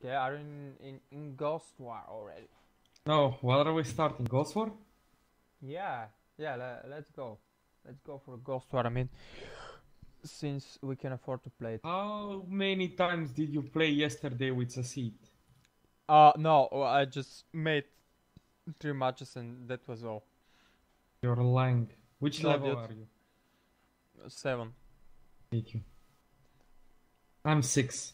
Okay, are you in Ghost War already? No, what are we starting? Ghost War? Yeah, let's go. Let's go for Ghost War. I mean, since we can afford to play it. How many times did you play yesterday with Sacid? No, I just made 3 matches and that was all. You're lying. Which No, level dude. are you? 7. Thank you. I'm 6.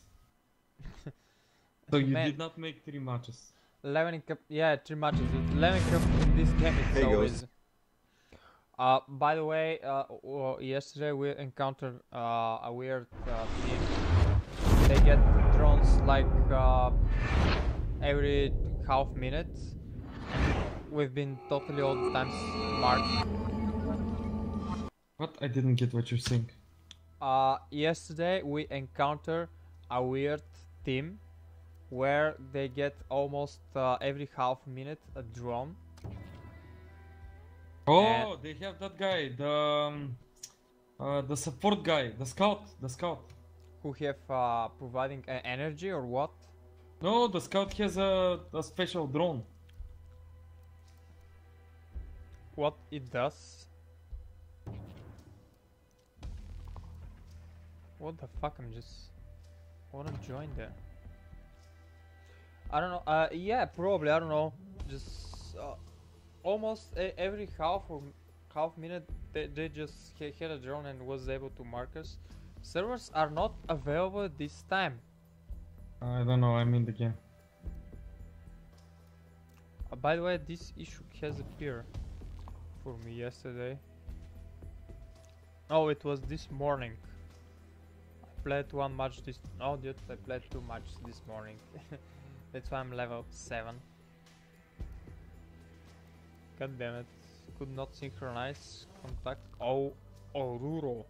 So you Man. did not make 3 matches. 11 in cup, yeah, 3 matches. 11 cup in this game is Hey, so Ghost. easy. By the way, yesterday we encountered a weird team. They get drones like every half minute. We've been totally all the times marked. What? I didn't get what you're saying. Yesterday we encountered a weird team where they get almost every half minute a drone. Oh, they have that guy, the support guy, the scout. Who have providing energy or what? No, the scout has a special drone. What it does? What the fuck? I'm just wanna join there. I don't know. Yeah, probably. I don't know. Just almost every half minute they just had a drone and was able to mark us. Servers are not available this time. I don't know, I'm in the game. By the way, this issue has appeared for me yesterday. Oh, it was this morning. I played 1 match this. No, dude, I played 2 matches this morning. That's why I'm level 7. God damn it! Could not synchronize contact. Oh, Oruro.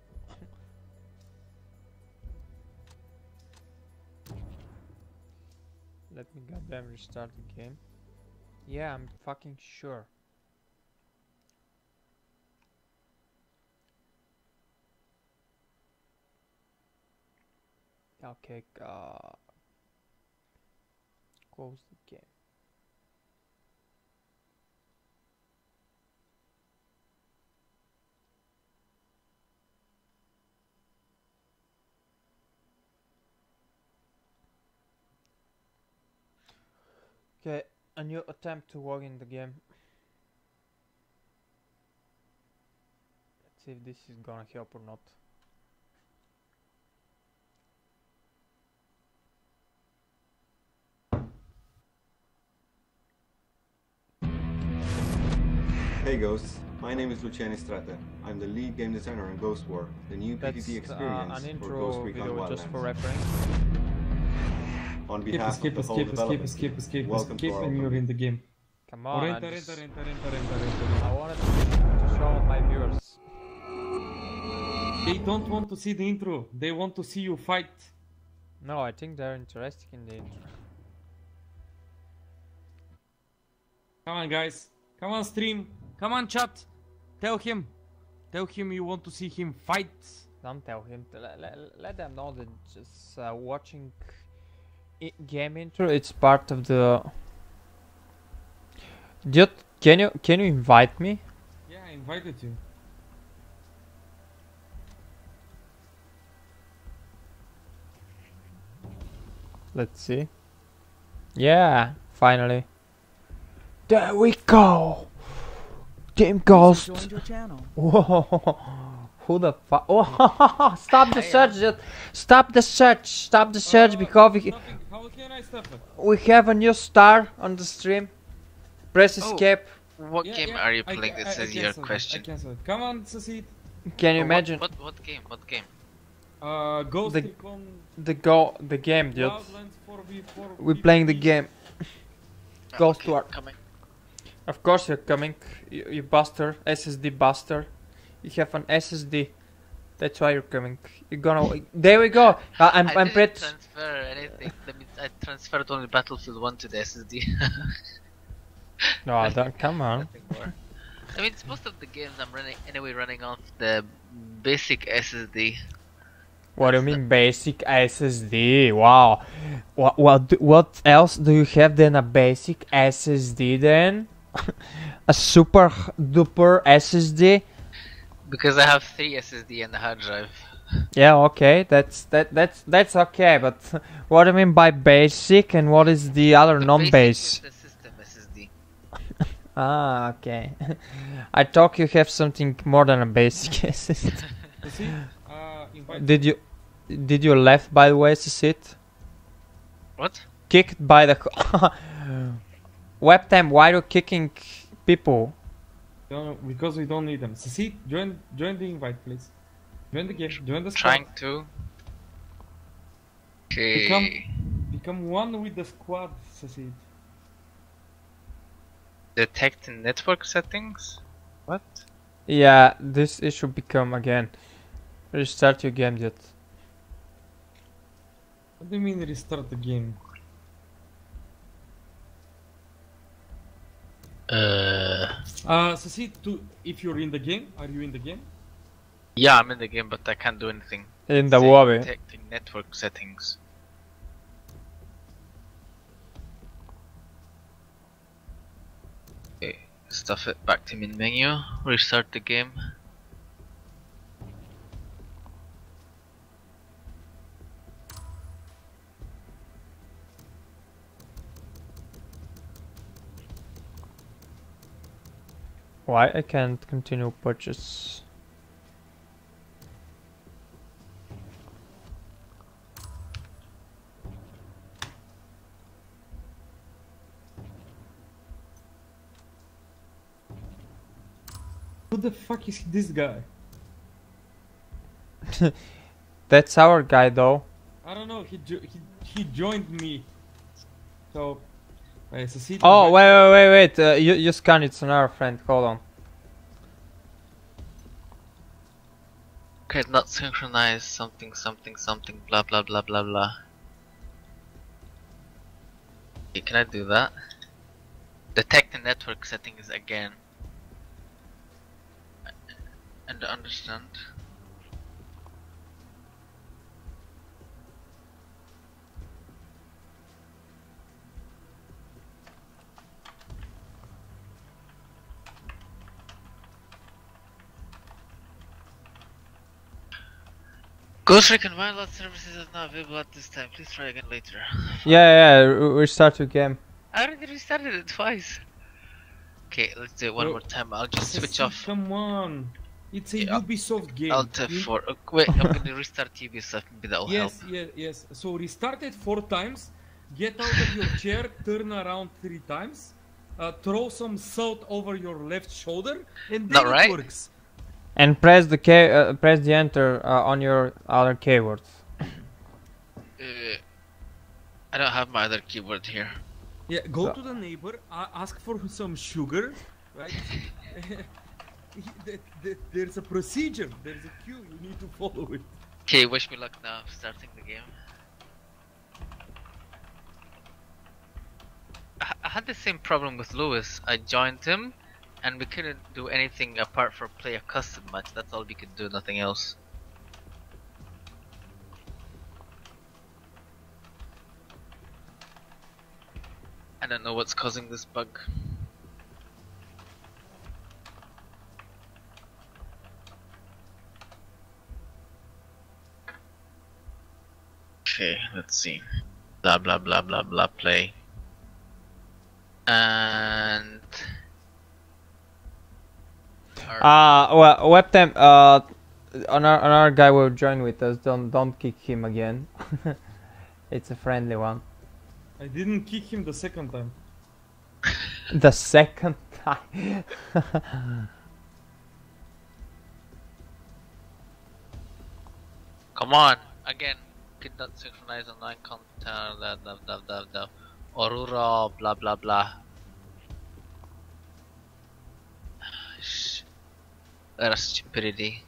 Let me goddamn restart the game. Yeah, I'm fucking sure. Okay, close the game. Okay, a new attempt to log in the game. Let's see if this is gonna help or not. Hey Ghosts, my name is Luciano Strata. I'm the lead game designer on Ghost War, the new That's PvP experience an for Ghost intro Recon video just for Wildlands. reference. On behalf Escape, of the whole development team, welcome to our and you're in the game. Come Or on, enter. I wanted to show my viewers. They don't want to see the intro, they want to see you fight. No, I think they're interested in the intro. Come on guys, come on stream, come on chat. Tell him you want to see him fight. Don't tell him. Let them know that just watching game intro. It's part of the. Dude, can you invite me? Yeah, I invited you. Let's see. Yeah, finally. There we go. Team Ghost. Joined your channel. Whoa. Who the fuck? Oh, stop the search. Stop the search. Stop the search because How can I stop it? we have a new star on the stream. Press escape. What Yeah, game yeah, are you I playing? ca- This I is your cancelled it, question. I cancelled it. Come on, Sacid. Can you Oh, imagine What game? What game? Ghost The- Recon the game, dude? Wildlands 4v4. We're playing the game. Ghost Okay, War. coming. Of course you're coming. You buster, SSD buster. You have an SSD. That's why you're coming. You're gonna. There we go. I'm didn't pretty. transfer anything. That means I transferred only Battlefield 1 to the SSD. No, don't. Come on. Nothing more. I mean, most of the games I'm running off the basic SSD. What do you mean basic SSD? Wow. What else do you have than a basic SSD then? A super duper SSD? Because I have 3 SSD and a hard drive. Yeah, okay, that's okay, but what do you mean by basic and what is the other The non-base? basic is the system SSD. Ah, okay. I thought you have something more than a basic SSD. See? Invite. Did you left by the way, Cecit? What? Kicked by the webcam? Why are you kicking people? No, because we don't need them. See, join the invite, please. Join the game. Join the squad. Trying to. Okay. Become one with the squad, Cecit. Detecting network settings? What? Yeah, this issue become again. Restart your game yet. What do you mean restart the game? Cecit, if you're in the game, are you in the game? Yeah, I'm in the game, but I can't do anything. In the Saying lobby. Detecting network settings. Okay, stuff it back to main menu. Restart the game. Why I can't continue purchase? Who the fuck is this guy? That's our guy though. I don't know. He joined me. So, Cecit. Oh wait. You scan. It's another friend. Hold on. Okay, not synchronize something, blah blah blah blah blah. Okay, can I do that? Detect the network settings again. And understand. Ghost Recon Wildlife services is not available at this time. Please try again later. Yeah. Restart your game. I already restarted it twice. Okay, let's do it one Bro, more time. I'll just switch Cecit, off. Come on. It's a Yeah, Ubisoft game. Alt F4. Wait, I'm gonna restart Ubisoft. Maybe that'll help. Yes. So restart it 4 times. Get out of your chair. Turn around 3 times. Throw some salt over your left shoulder, and then Not right. it works. And press the press the enter on your other keywords. I don't have my other keyboard here. Yeah, go So- to the neighbor, ask for some sugar, right? There's a procedure, there's a queue, you need to follow it. Okay, wish me luck now. Starting the game. I had the same problem with Lewis. I joined him, and we couldn't do anything apart from play a custom match. That's all we could do, nothing else. I don't know what's causing this bug. Okay, let's see. Blah blah blah blah blah play. And Well, webcam. Another guy will join with us. Don't kick him again. It's a friendly one. I didn't kick him the second time. The second time. come on, again. Could not synchronize online content. Aurora, blah blah blah. That's stupidity.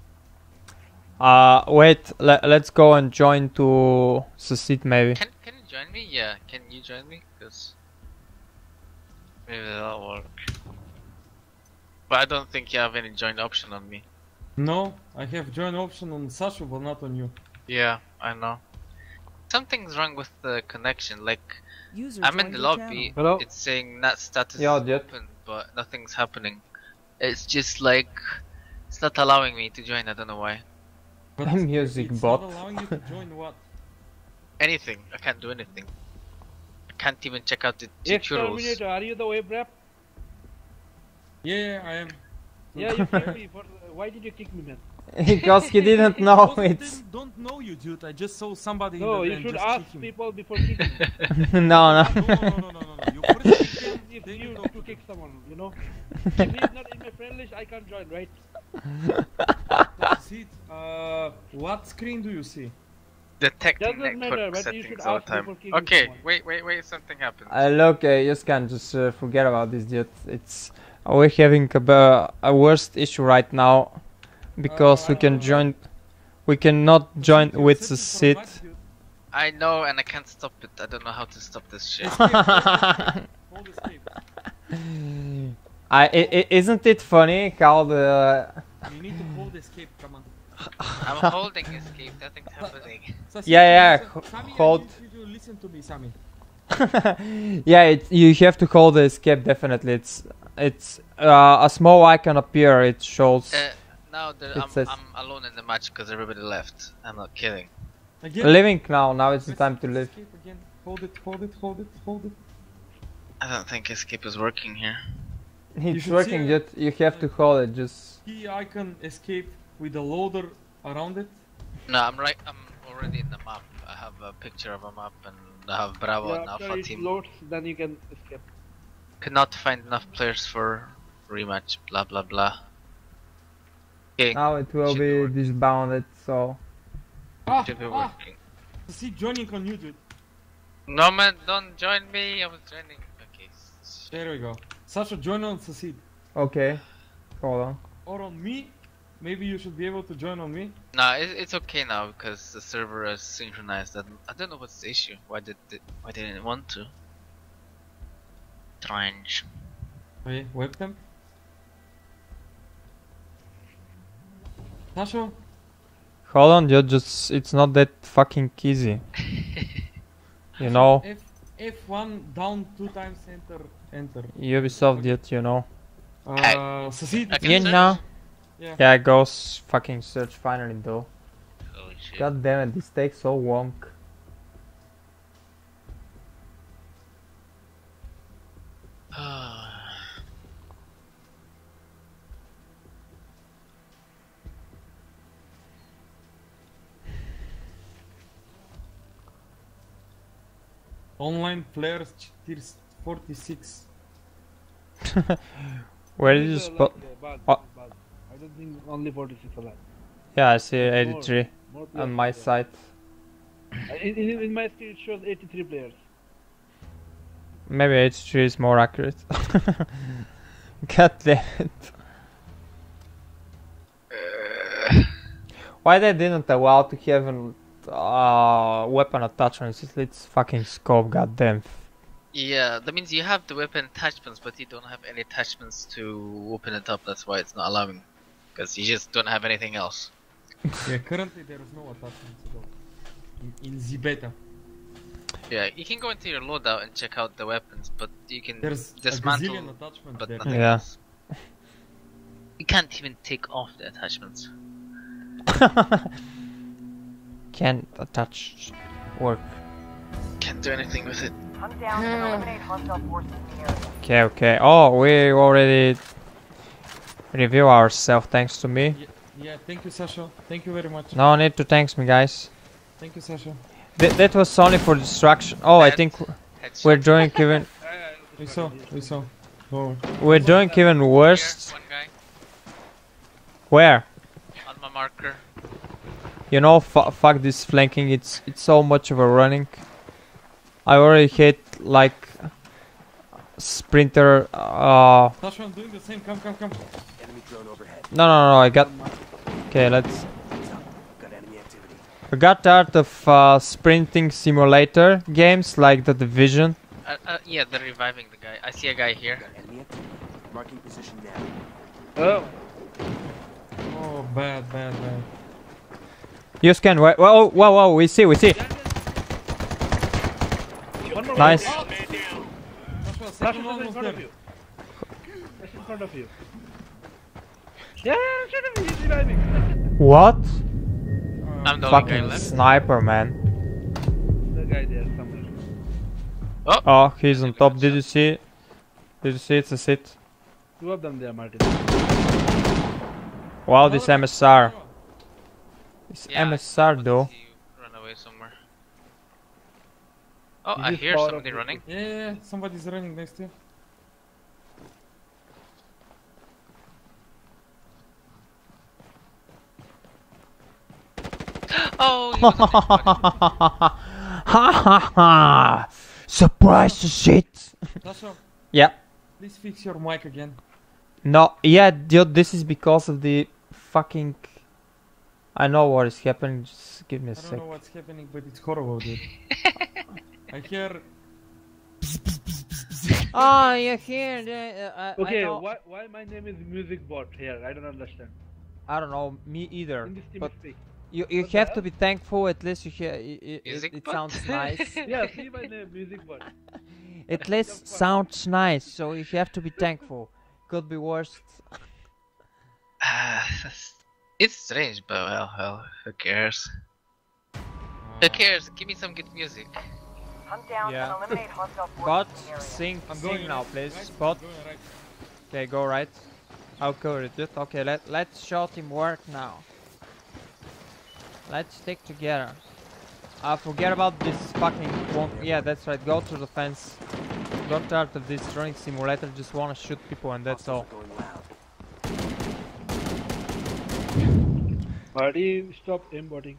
Wait. Let's go and join to Cecit maybe. Can you join me? Yeah, can you join me? Cause maybe that'll work. But I don't think you have any join option on me. No, I have join option on Sasha, but not on you. Yeah, I know. Something's wrong with the connection. Like User I'm in joined the your lobby. channel. Hello? It's saying NAT status Yeah, is dude. open, but nothing's happening. It's just like it's not allowing me to join. I don't know why. But Music it's bot. not allowing you to join what? Anything. I can't do anything. I can't even check out the tutorials. Exterminator, are you the web rep? Yeah, I am. Yeah, you kicked me. Why did you kick me, man? Because he didn't know I it's. don't know you, dude. I just saw somebody. No, in the you van should just ask kick him. people before kicking. No, No, no. no. You first kick him, If then you you to kick someone, you know. If he's not in my friend list, I can't join, right? That's it. What screen do you see? Detecting Doesn't matter, network but you should settings all the ask time. before kicking Okay, someone. wait, something happened. Look, you can just forget about this, dude. It's we're having a worst issue right now because we can join. We cannot join Your with the settings are seat. bad, dude. I know, and I can't stop it. I don't know how to stop this shit. Escape, hold escape. Isn't it funny how the You need to hold escape, come on. I'm holding escape. Nothing's happening. Sasi, Yeah, Sami, hold. I need you to listen to me, Sami. yeah, you have to hold the escape definitely. It's a small icon appear. It shows Now It I'm says- alone in the match because everybody left. I'm not kidding. Again. living now. Now it's the Press time to live. Escape again. Hold it, hold it, hold it, hold it. I don't think escape is working here. It's should working. see Just you have to hold it. Just Key icon escape with a loader around it. No, I'm already in the map. I have a picture of a map and I have Bravo Yeah, and after Alpha it team. loads, then you can escape. Could not find enough players for rematch. Blah blah blah. Okay, now it will Should be be working. disbounded. So should be Ah, working. see joining on you, dude. No man, don't join me. I was joining. Okay. There we go. Sasha, join on Sasi. okay, hold on. Or on me. Maybe you should be able to join on me. Nah, it's okay now because the server is synchronized. I don't know what's the issue. Why didn't it want to? Strange. Wait, webcam. Sasha, Hold on, dude. Just it's not that fucking easy. You know, F1 down 2 times, enter. Ubisoft, dude. You know. Sasi, I can Yeah, search? no. yeah. Yeah, it goes fucking search finally though. Holy shit. God damn it, this takes so long. Online players tier 46. Where did These you are spot? like, bad, Oh. bad. I don't think only 46 are like. Yeah, I see 83 More on my players. side. In my screen it shows 83 players. Maybe 83 is more accurate. God damn it. Why they didn't allow to have an weapon attachments? It's fucking scope, goddamn. Yeah, that means you have the weapon attachments, but you don't have any attachments to open it up. That's why it's not allowing. Because you just don't have anything else. Yeah, currently there is no attachments at all. In the beta. Yeah, you can go into your loadout and check out the weapons, but you can There's a dismantle, gazillion attachments but there. nothing Yeah. else. You can't even take off the attachments. Can't attach work. Can't do anything with it. Hunt down and eliminate hostile forces in the area. Okay, okay. Oh, we already review ourselves thanks to me. Yeah, thank you, Sasha. Thank you very much. No need to thanks me, guys. Thank you, Sasha. That was only for distraction. Oh, I Bad think headshot. we're doing even We saw. Oh. we're doing even worse. Here, one guy Where? on my marker. You know, fuck this flanking. It's so much of a running. I already hate like sprinter. Sasha, I'm doing the same. Come. No. I got. Okay, let's. I got tired of sprinting simulator games like The Division. Yeah, they're reviving the guy. I see a guy here. Marking position now. Oh, Oh, bad. You can wait. Whoa, we see. one more. Nice. Flash Second is one in was front of there. you. Flash in front of you. Yeah, shut up, he's reviving. What? I'm the only guy Fucking left. sniper, man. The guy there somewhere. Oh, he's on top. Did you see? Did you see? It's a sit. Two of them there, Martin. Wow, this MSR. This Yeah, MSR but though. he run away somewhere. Oh, Is I this hear part of somebody the- running. Yeah, somebody's running next to you. Oh, he was on the body. Ha ha ha! Surprise to shit! Tasha, Yeah. please fix your mic again. No, yeah, dude, this is because of the fucking. I know what is happening. Just give me a I don't sec. know what's happening, but it's horrible, dude. I hear. Oh, you hear the? Okay, I, know- why my name is Music Bot here? I don't understand. I don't know, me either. In this team But speak. you what the have to hell? be thankful. At least you hear. It Music bot? sounds nice. Yeah, see my name, Music Bot. At least sounds nice. So you have to be thankful. Could be worse. It's strange, but well, who cares? Who cares? Give me some good music. Hunt down Yeah. and eliminate hostile Bot, forces in the area. sing I'm going now, right, please. right? Bot. Going right. Okay, go right. I'll cover it, dude. Okay, let's show him work now. Let's stick together. Forget about this fucking yeah, that's right. Go to the fence. Got tired of this running simulator. Just wanna shoot people and that's all. Going loud. Marty, stop aimbotting.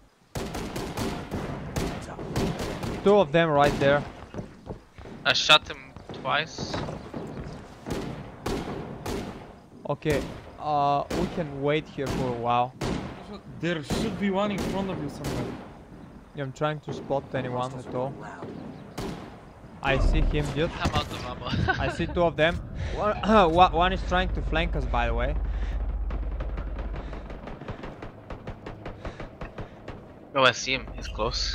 Two of them right there. I shot him twice. Okay. We can wait here for a while. Tasha, there should be one in front of you somewhere. I'm trying to spot anyone Hostiles at are all. going loud. I see him, dude. I'm out of ammo. I see two of them. One is trying to flank us, by the way. Oh, I see him. He's close.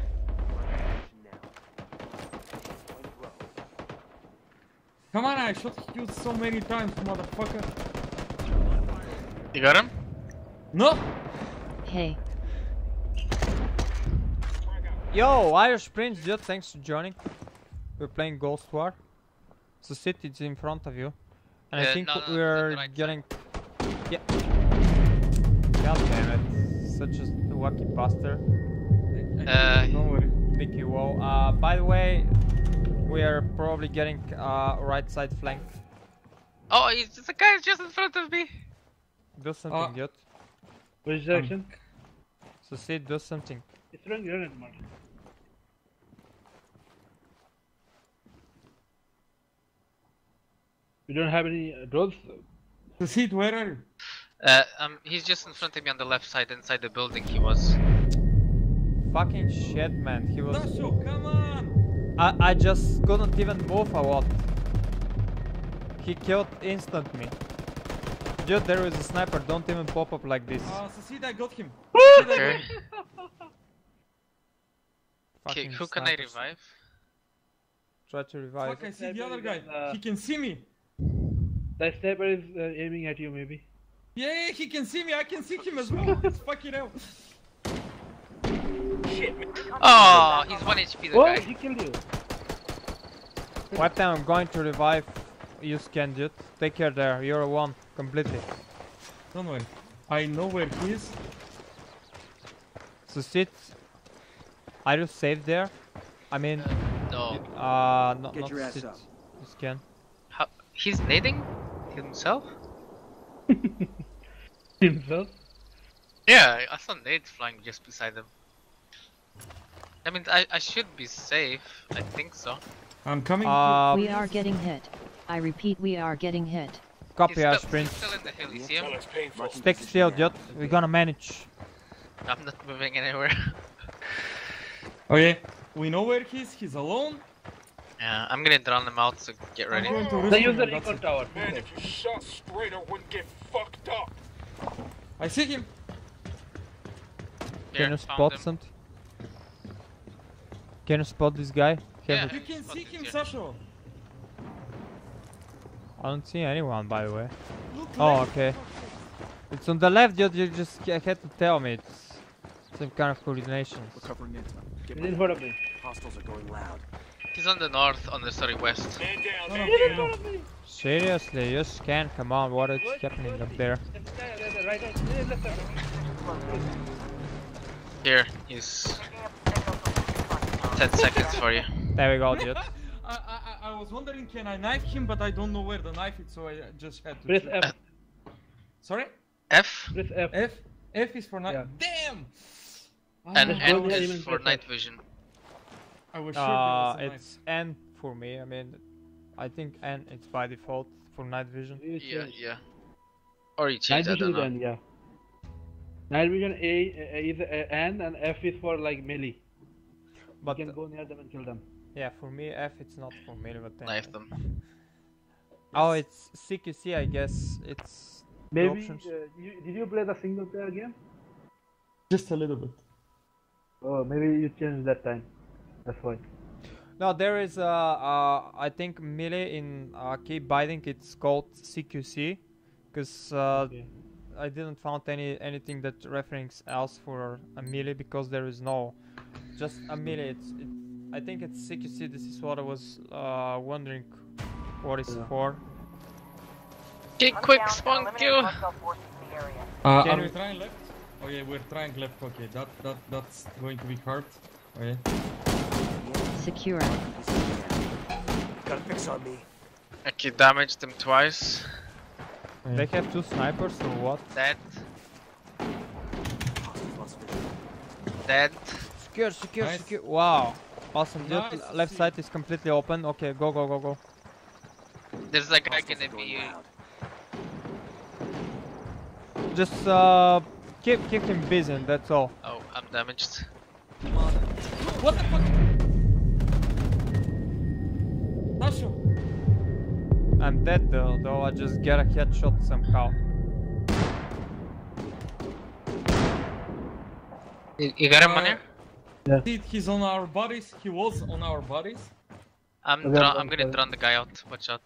Come on, I shot you so many times, motherfucker. You got him? No! Hey, Yo, Irish Prince, dude, thanks for joining. We're playing Ghost War. The city is in front of you. And I think no, no, we're the right side. getting... Yeah. God damn it. Such a wacky bastard. Don't worry. Nicky, whoa. By the way, we are probably getting right side flank. Oh, the guy is just in front of me. Do something, dude. Which direction? So see, do something. It's wrong grenade, Martin. We don't have any drones. The seat, where are you? He's just in front of me on the left side, inside the building. He was. Fucking shit, man. He was... Tasha, come on! I just couldn't even move or what. He killed instantly. Dude, there is a sniper. Don't even pop up like this. Succeed, I got him. Okay. Okay, Fucking who can I snipers. revive? Try to revive. Fuck, I see the Sniper other is guy. on, He can see me. The sniper is aiming at you, maybe. Yeah, he can see me. I can see him as well. It's fucking hell. Oh, he's 1 HP, the Oh, guy. he killed you. What time I'm going to revive you, scan, dude. Take care there. You're one completely. Don't worry. I know where he is. So sit. Are you safe there? I mean, No. not Get your ass sit. up. You scan. How? He's nading himself? Himself? Yeah, I saw nades flying just beside him. I mean, I should be safe. I think so. I'm coming. we are getting hit. I repeat, we are getting hit. Copy our He's sprint. still in the hill. You see him? Stick still, dude. We're gonna manage. I'm not moving anywhere. Okay, we know where he is. He's alone. Yeah, I'm gonna drown them out, so get ready. I'm going to They risk use him, the and that's recon it. tower. Man, if you shot straight, I wouldn't get fucked up. I see him. Here, Can you found spot him. something? Can you spot this guy? Yeah. Have You can see him, Yeah. Sasho. I don't see anyone, by the way. Look Oh, left. okay. It's on the left. You just had to tell me. It's some kind of coordination. We're covering it. Get He's in front of me. Hostiles are going loud. He's on the north, on the west. Man down, No, man no, down. no. Seriously, you scan. Come on, what is happening up there? Right, left side. Here, he's 10 seconds for you. There we go, dude. I was wondering, can I knife him, but I don't know where the knife is, so I just had to. Press shoot. F. Sorry? F Press F. F? F is for knife. Yeah. Damn! and Just N go there, is even for press night F. vision. I was sure there was a knife. It's N for me. I mean, I think N it's by default for night vision. Yeah, yeah. Or you Night change, I vision don't know. then, yeah. Night vision A is N and F is for like melee. But You can go near them and kill them. yeah, for me F it's not for melee, but then. Knife them. Oh, it's CQC, I guess. It's the Maybe, options. did you play the single player game? Just a little bit. Oh, maybe you changed that time. That's why. No, there is I think melee in Keep Biting. It's called CQC, because Okay. I didn't found anything that reference else for a melee, because there is no just a melee. I think it's CQC. This is what I was wondering what is Yeah. for. Okay, Hunt quick down and spawn eliminate kill. hostile forces in the area. Are Can we we- trying left? Oh yeah, we're trying left. Okay, that's going to be hard. Okay. Secure. Got a fix on me. Okay, damaged them twice. They have two snipers or what? Dead. Hostile lost vision. Dead. Secure, secure, Nice. secure. Wow, awesome, dude. Nice to Left see. side is completely open. Okay, go, go, go, go. There's like a guy Hostiles gonna are going be. loud. Just keep him busy, and that's all. Oh, I'm damaged. What the fuck? Sasho! I'm dead though I just get a headshot somehow. You got him on here? He's on our bodies. He was on our bodies. I'm gonna drown the guy out. Watch out.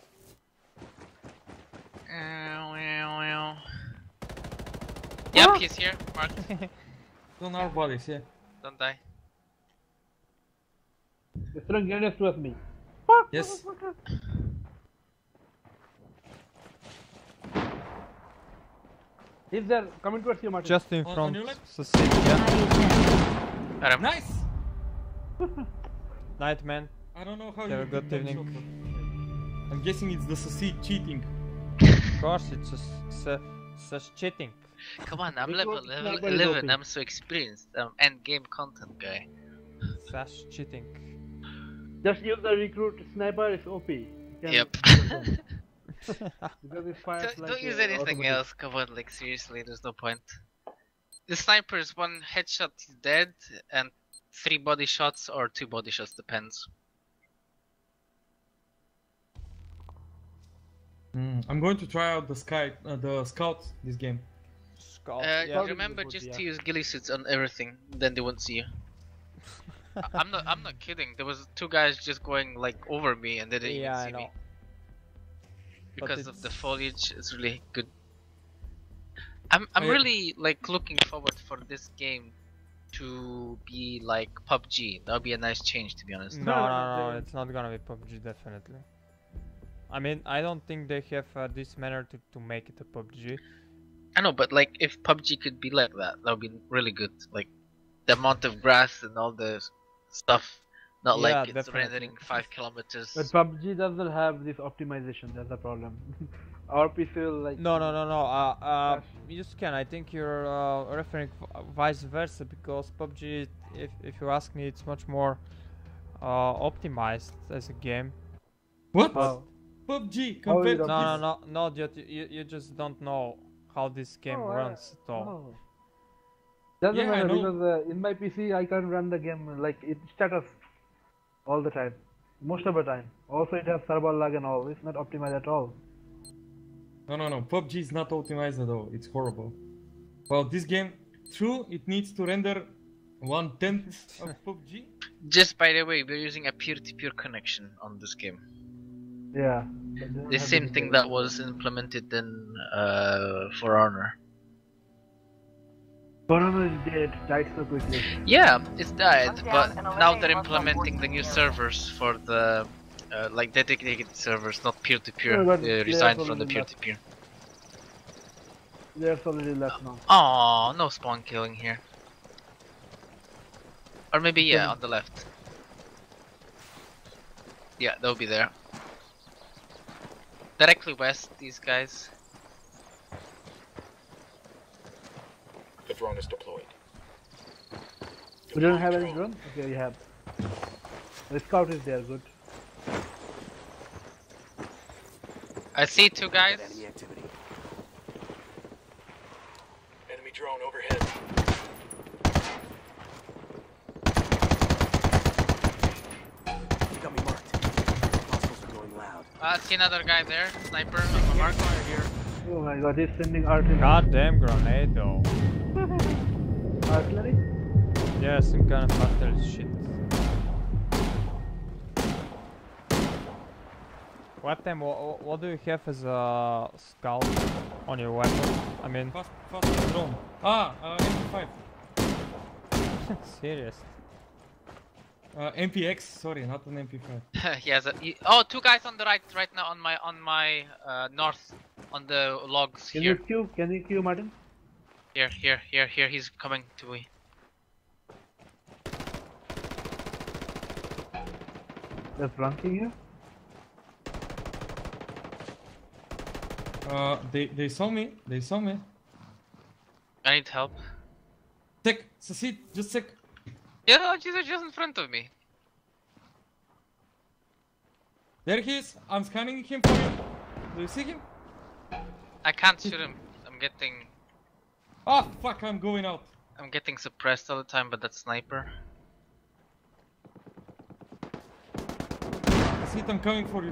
Yep, he's here. Marked. He's on our bodies, yeah. Don't die. He's throwing grenades towards me. Yes. He's there, coming towards you, Martin. Just in On front. your left? Cecilia. Got him. Nice! Night, man. I don't know how Have you a good did that evening. shot, but I'm guessing it's the Sassi cheating. Of course, it's just such cheating. Come on, I'm Which level one is not 11. very I'm so experienced. I'm end game content guy. Such cheating. Just use the recruit sniper, it's OP. You can- Yep. Because it fires Don't like use a anything automatic. else. Come on, like seriously, there's no point. The sniper is one headshot, he's dead, and 3 body shots or 2 body shots, depends. I'm going to try out the scout this game. Scout. yeah. Remember good, just yeah. to use ghillie suits on everything, then they won't see you. I'm not kidding. There was 2 guys just going like over me and they didn't Yeah, I even see know. me. But Because of the it's- foliage, it's really good. I'm Yeah. really like looking forward for this game to be like PUBG. That would be a nice change, to be honest. No, no, no, it's not gonna be PUBG, definitely. I mean, I don't think they have this manner to make it a PUBG. I know, but like if PUBG could be like that, that would be really good. Like the amount of grass and all the stuff, not Yeah, like it's definitely. rendering 5 kilometers. But PUBG doesn't have this optimization, that's the problem. Our PC will like... No, no, no, no. You can. I think you're referring vice versa, because PUBG, if you ask me, it's much more optimized as a game. What? But PUBG How compared is to it no, dude, you just don't know how this game Oh, runs at all. Oh. Doesn't Yeah, I matter know. because in my PC I can't run the game like it status all the time, most of the time. Also it has server lag and all. It's not optimized at all. No. PUBG is not optimized at all. It's horrible. Well, this game, true, it needs to render 1/10 of PUBG. Just by the way, we're using a peer-to-peer connection on this game. Yeah. The same thing that was implemented in For Honor. Corona is dead, died so quickly. Yeah, it's died, Hunt but down and now eliminate they're Muslim implementing the new forces servers for the like dedicated servers, not peer-to-peer. Yeah, but They players resigned from already the left. peer-to-peer. There's already left now. Oh, no spawn killing here. Or maybe yeah, Yeah. on the left. Yeah, they'll be there. Directly west, these guys. The drone is deployed. We don't have any drone? Okay, we have. The scout is there, good. I see two guys. Enemy activity. Enemy drone overhead. You got me marked. Hostiles are going loud. I see another guy there, sniper on my mark. Oh my god, he's sending artillery. Goddamn grenade though. Artillery? Yeah, some kind of artillery shit. What time? What do you have as a scout on your weapon? I mean, Fast drone. MP5. serious. MPX, sorry, not an MP5. He has a. Oh, two guys on the right now on my north on the logs Can here. you queue? Can you queue, Martin? Here. He's coming to me. They're flanking you? They saw me. They saw me. I need help. Sec, Sasid, just sec. Yeah, he's just in front of me. There he is. I'm scanning him for you. Do you see him? I can't shoot him. I'm getting Oh fuck! I'm going out. suppressed all the time, but that sniper. Sasid, I'm coming for you.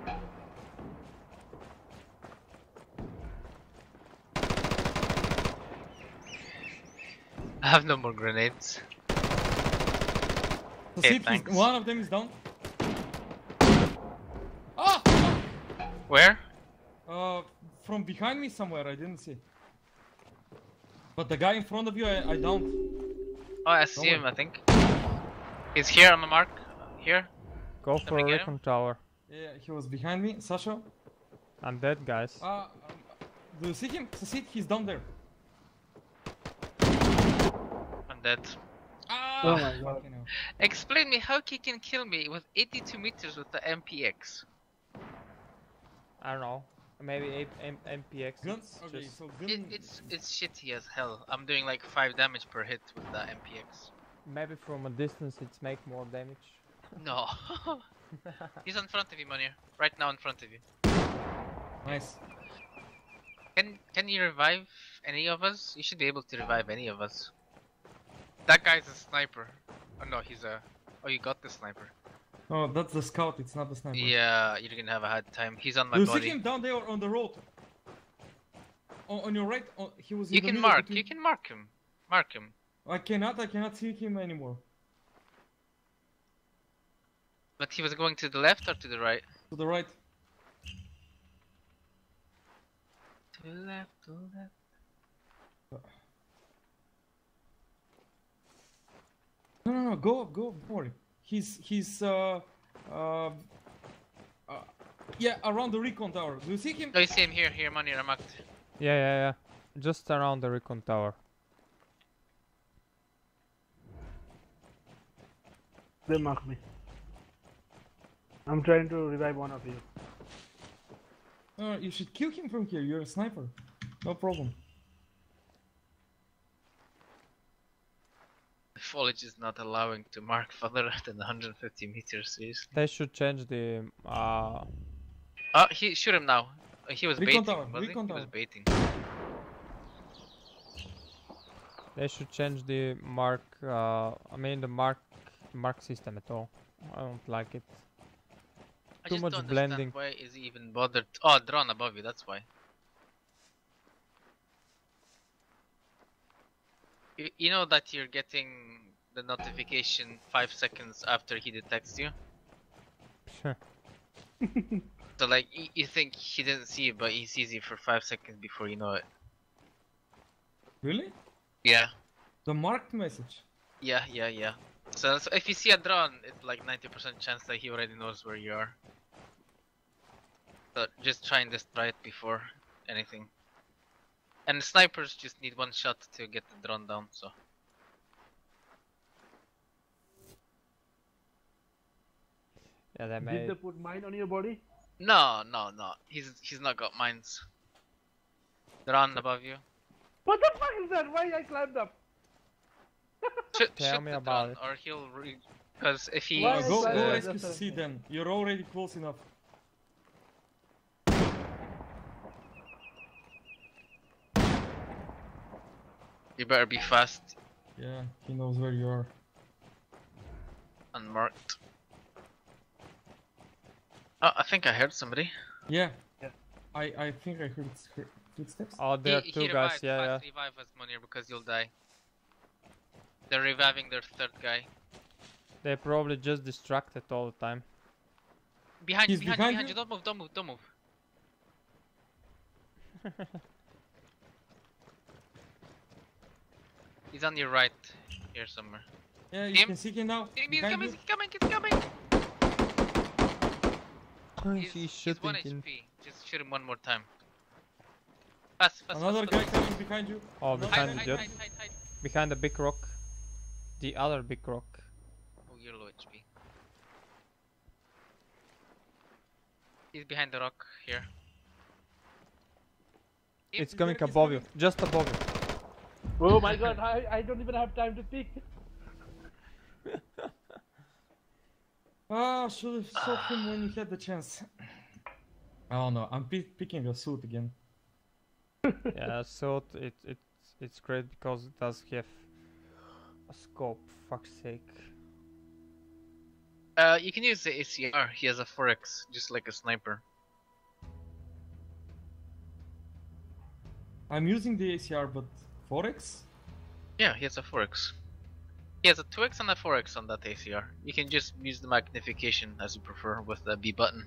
I have no more grenades. Okay, Sasid, thanks. one of them is down. Ah! Where? From behind me somewhere. I didn't see. But the guy in front of you, I downed. Oh, I see him. I think he's here on my mark. Here. Go for a me get recon tower. Yeah, he was behind me. Sasha. I'm dead, guys. Do you see him? Sasid, he's down there. I'm dead. Ah! Oh my god. fucking hell. Explain me how he can kill me with 82 meters with the MPX. I don't know. Maybe MPX. Gun? It's Okay, just so gun. It's shitty as hell. I'm doing like 5 damage per hit with the MPX. maybe from a distance it's make more damage. No. He's in front of you, Munir. Right now in front of you. Nice. Can you revive any of us? You should be able to revive any of us. That guy's a sniper. Oh no, he's a. Oh, you got the sniper. Oh, that's the scout. It's not the sniper. Yeah, you're gonna have a hard time. He's on my Do you body. see him down there on the road? On your right? He was. In You the can middle mark. between- You can mark him. Mark him. I cannot see him anymore. But he was going to the left or to the right? To the right. To the left. To the left. No, go up, don't worry. He's yeah, around the recon tower. Do you see him? Oh, you see him here. Munir, I marked. Yeah. Just around the recon tower. They mark me. I'm trying to revive one of you. You should kill him from here. You're a sniper. No problem. The foliage is not allowing to mark further than 150 meters. Seriously. They should change the Oh, he shoot him now. He was Recon baiting. tower, Was he? recon He was tower. baiting. They should change the mark. I mean the mark system at all. I don't like it. I Too just much don't blending. understand why is he even bothered. Oh, drone above you, that's why. You know that you're getting the notification 5 seconds after he detects you? So like, you think he didn't see you, but he sees you for 5 seconds before you know it. Really? Yeah. The marked message. Yeah. So if you see a drone, it's like 90% chance that he already knows where you are. So just try and destroy it before anything. And snipers just need one shot to get the drone down, so. Yeah, they Did made. they put mine on your body? No. He's not got mines. Drone above you. What the fuck is that? Why I climbed up? Shoot me the about drone, it. or he'll because if he Why Go Yes, SQC then. You're already close enough. you better be fast. Yeah, he knows where you are. Unmarked. Oh, I think I heard somebody. Yeah. Yeah. I think I heard footsteps. Oh, there are He two guys. revived. Yeah, Fast revive us, Munir, because you'll die. They're reviving their third guy. They're probably just distracted all the time. Behind He's you, behind you? Don't move. He's on your right, here somewhere. Yeah, you Him? can see him now. He's Behind you. coming! He's He's 1 shooting in. HP. Just shoot him one more time. Fast. Another guy coming behind you. Oh, Another behind guy. the jet. Hide. Behind the big rock. The other big rock. Oh, you're low HP. He's behind the rock here. It's coming above you. Just above you. Oh my god, I don't even have time to peek. Ah, should have shot him when you had the chance. I don't know. I'm picking a suit again. Yeah, so it's great because it does have a scope. Fuck's sake. You can use the ACR. He has a 4x, just like a sniper. I'm using the ACR, but 4x? Yeah, he has a 4x. He has a 2x and a 4x on that ACR. You can just use the magnification as you prefer with the B button.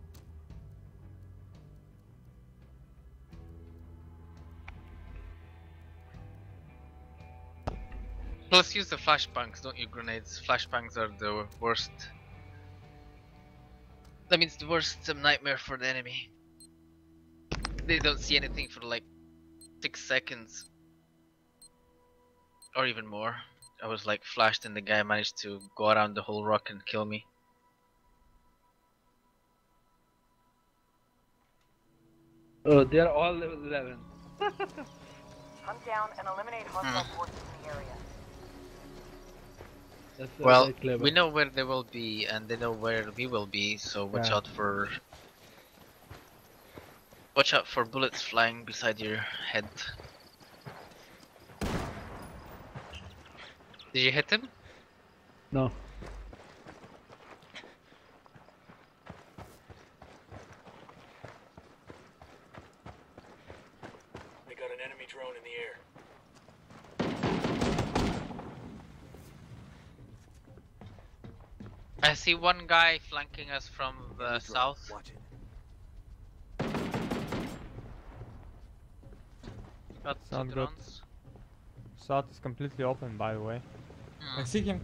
Plus use the flashbangs, don't you, grenades? Flashbangs are the worst. That means the worst nightmare for the enemy. They don't see anything for like 6 seconds. Or even more. I was like flashed and the guy managed to go around the whole rock and kill me. Oh, they're all level 11. Hunt down and eliminate hostile forces in the area. That's Well, very clever. we know where they will be and they know where we will be, so watch Yeah. out for... Watch out for bullets flying beside your head. Did you hit him? No. We got an enemy drone in the air. I see one guy flanking us from the Enemy drone. south. Watch it. Got Sound two good. drones. South is completely open, by the way. I see him.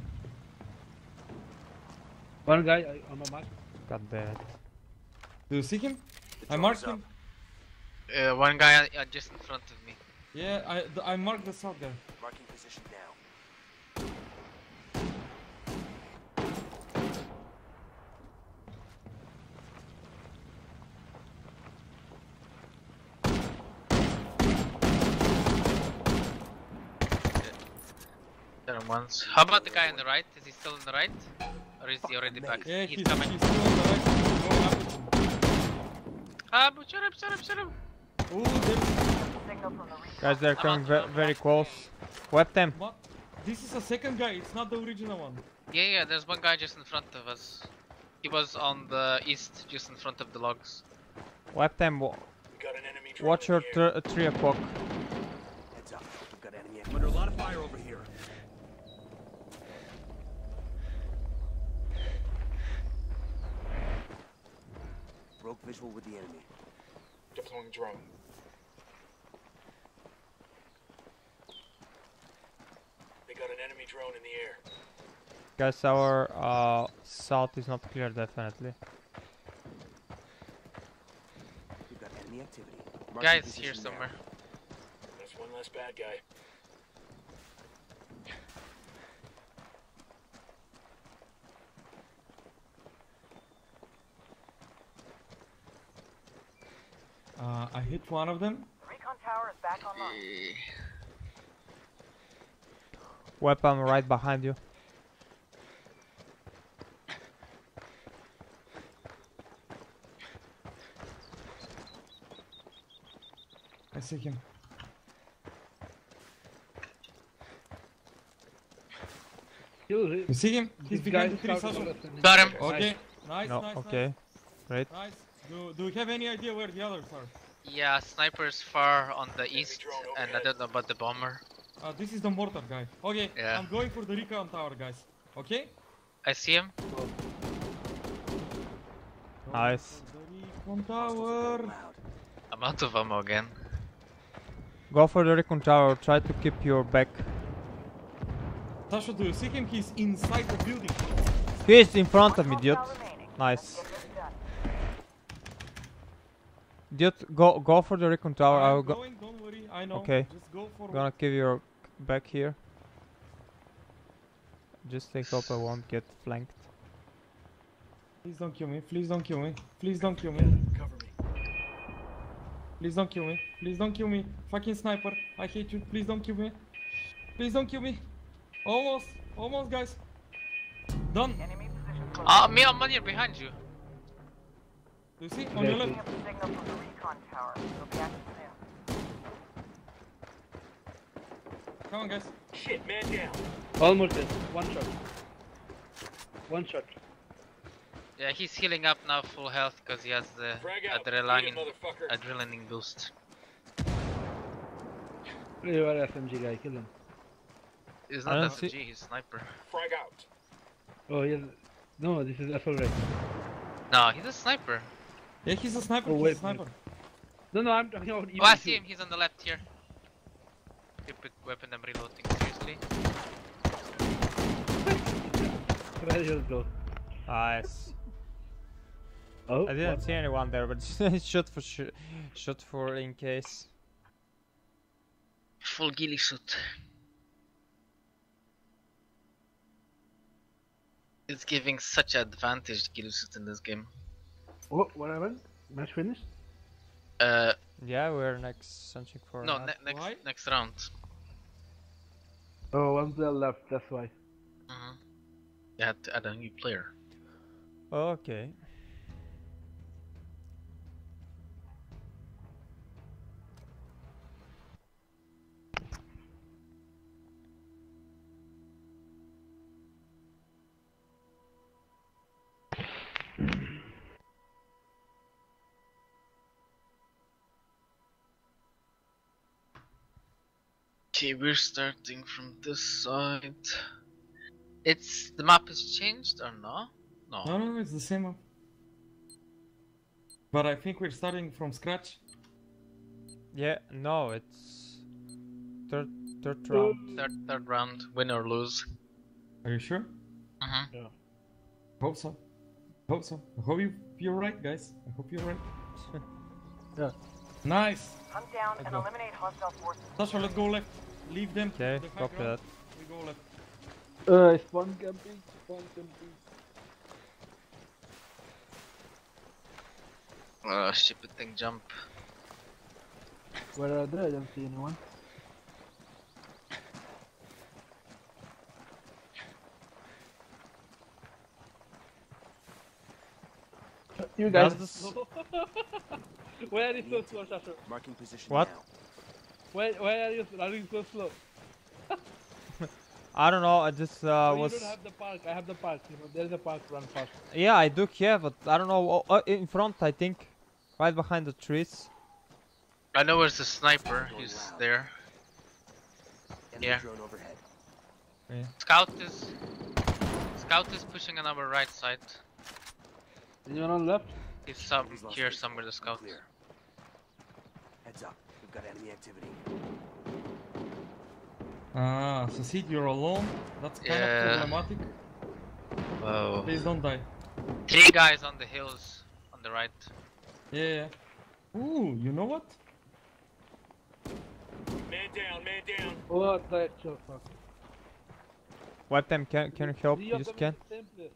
One guy on my mark. God damn it. Do you see him? The I marked drone's him. One guy just in front of me. Yeah, I marked the south guy. Marking position now. There are ones. How about the guy on the right? Is he still on the right? Or is he already back? Yeah, He's he's coming. still on the right. Going up with him. Ah, but shoot him! Ooh, there's... Signal from the recon. Guys, they're coming out. very close. Web them. What? This is a second guy, it's not the original one. Yeah, there's one guy just in front of us. He was on the east, just in front of the logs. Web them. We got an enemy drone Watch in your the air. 3 o'clock. Heads up. We've got enemy activity. Under a lot of fire over here. Broke visual with the enemy. Deploying drone. They got an enemy drone in the air. Guys, our south is not clear, definitely. We've got enemy activity. Marking Guys position here now. somewhere. That's one less bad guy. I hit one of them. Recon tower is back online. Weapon right behind you. I see him. Kill You see him? He's this guy behind the tree, Sasha. Got him. Okay, nice, No, nice, okay. Great. nice. Do we have any idea where the others are? Yeah, sniper's far on the east, drone and I overhead. don't know about the bomber. This is the mortar guy. Okay, Yeah. I'm going for the recon tower, guys. Okay? I see him. Nice. The recon tower. Loud. I'm out of ammo again. Go for the recon tower. Try to keep your back. Sasha, do you see him? He's inside the building. He is in front of me, One dude. hostile remaining. Nice. Get this done. Dude, go for the recon tower. I will I'm go. going, don't worry, I know. Okay. Just go for Gonna keep your back here. Just take hope I won't get flanked. Please don't kill me, please don't kill me, please don't kill me, Cover me. please don't kill me, please don't kill me. Fucking sniper, I hate you, please don't kill me. Please don't kill me. Almost, almost guys. Done. Enemy position close. Me, I'm here behind you. Do you see? On your Picking left. up the signal from the recon tower. It'll be active soon. Come on guys. Shit, man down. Almost dead. One shot. One shot. Yeah, he's healing up now, full health, because he has the Frag out. adrenaline, Motherfucker. adrenaline boost. You are SMG guy. Kill him. He's I not don't see- SMG, he's sniper. Frag out. Oh yes. No, this is assault rifle. No, he's a sniper. Yeah, he's a sniper, Oh, he's wait, a sniper. No, I'm talking about. Oh, I see him, he's on the left here. Stupid weapon, I'm reloading, seriously. Where you go? Nice. Oh. I didn't what? see anyone there, but shot for in case. Full ghillie suit. It's giving such advantage ghillie suit in this game. Oh, what happened? Match finished? Yeah, we're next searching for. No, another- Why? next round. Oh, one player left. That's why. You had to add a new player. Okay. Okay, we're starting from this side. It's the map is changed or no? No. No, it's the same one. But I think we're starting from scratch. Yeah, no, it's third round. Third round, win or lose. Are you sure? Hope so. Hope so. I hope you're right, guys. I hope you're right. Yeah. Nice. Hunt down Let's and go. eliminate hostile forces. Sasha, let's go left. Leave them. Okay, the high copy ground. that. We go left. Spawn camping. Spawn camping. Oh, stupid thing jump. Where are they? I don't see anyone. You guys. Does this- Why are you so slow, Shashu? Marking position What? now. Why are you running so slow? I don't know. I just Oh, was. You don't have the park. I have the park. You know, there's a park. Run fast. Yeah, I do have, but I don't know. In front, I think, right behind the trees. I know where's the sniper. He's there. Enemy Yeah. drone overhead. Scout is pushing on our right side. Anyone on left? He's He's lost here visual. somewhere. The scout. Clear. Heads up. We've got enemy activity. Ah, so Sid, you're alone? That's kind Yeah. of problematic. Whoa. Please don't die. 3 guys on the hills on the right. Yeah. Ooh, you know what? Man down, man down. What the actual fuck? Webcam, can you help? Three You of just them can. in the same place.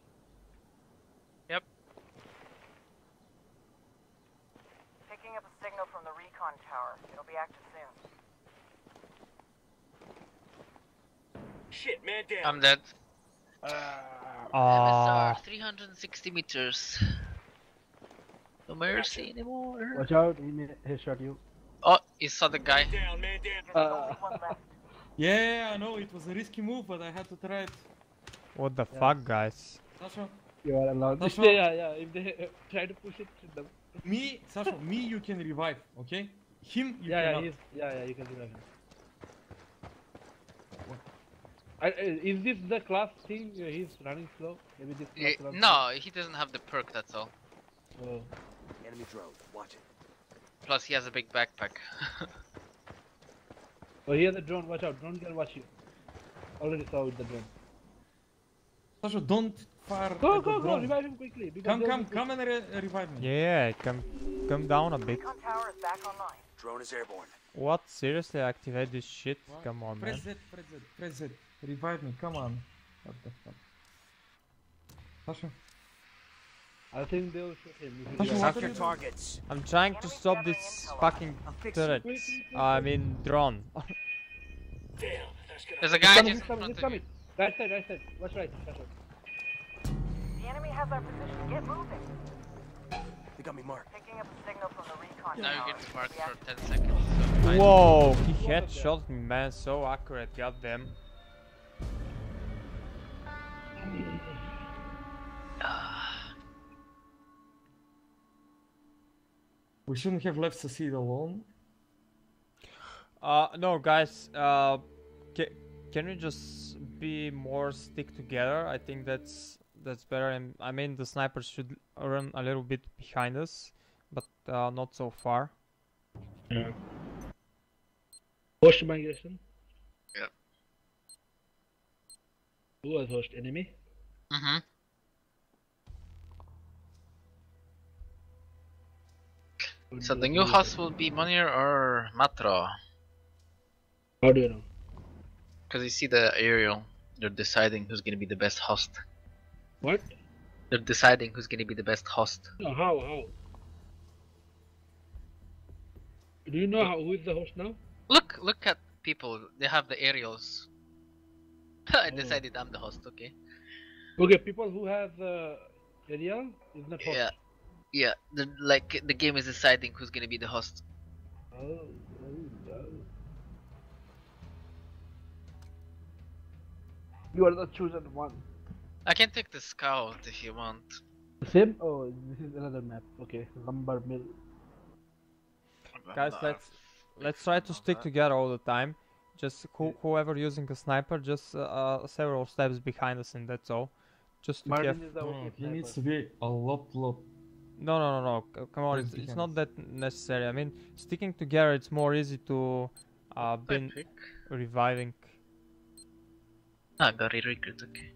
Picking up a signal from the recon tower. It'll be active soon. Shit, man down. I'm dead. Ah, 360 meters. No mercy anymore. Watch out, he may headshot you. Oh, you saw the guy. Man down, man down. There's only one left. Yeah, I know, it was a risky move, but I had to try it. what the fuck, guys? Sasha, You are allowed. That's Yeah. If they try to push it, shoot them. Sasha, me you can revive, okay? Him you Yeah, cannot. you can do that. Is this the class thing? He's running slow. Maybe this class runs No, he doesn't have the perk. That's all. slow. Oh. Enemy drone. Watch it. Plus, he has a big backpack. Oh, here the drone. Watch out. Drone can watch you. Already saw with the drone. Sasha, don't fire Go, at the go, go! drone. Revive him quickly. because Come, they'll come, be- come and revive me. Yeah, come down a bit. Recon tower is back online. Drone is airborne. What? Seriously, activate this shit? What? Come on, man. Press Z, press Z, press Z. Revive me, come on. What the fuck? Sasha, I think they'll shoot him. If Sasha, he what revives. are you doing? Targets. I'm trying to stop this fucking turret. I mean, drone. Damn, that's gonna There's a hurt. guy He's just in coming, front he's of coming. you. Right side. Watch right. Watch right. The enemy has our position. Get moving. They got me marked. Picking up a signal from the recon Now tower. you're getting marked It'll be for active 10 seconds. So fine. Whoa, he headshot me, man. So accurate, goddamn. We shouldn't have left Sassid alone. No, guys. Can we just be more stick together? I think that's better. And I mean, the snipers should run a little bit behind us, but not so far. Yeah. Host migration. Yep. Who was host? Enemy? Mm-hmm. So the new host will be Munir or Matro? How do you know? Because you see the aerial, they're deciding who's gonna be the best host. What? They're deciding who's gonna be the best host. No, how? Do you know who is the host now? Look at people. They have the aerials. I Oh. decided I'm the host. Okay. Okay, people who have area is not host. Yeah. Yeah. The game is deciding who's gonna be the host. Oh. You are the chosen one. I can take the scout if you want. Same? Oh, this is another map. Okay, lumber mill. Guys, let's try to stick together all the time. Just whoever using a sniper, just several steps behind us, and that's all. Just to Martin have. is the No, okay he needs sniper. to be a lot. No. Come on, Let's it's begin. not that necessary. I mean, sticking together, it's more easy to be Pick. reviving. Ah, got it recruit. Okay.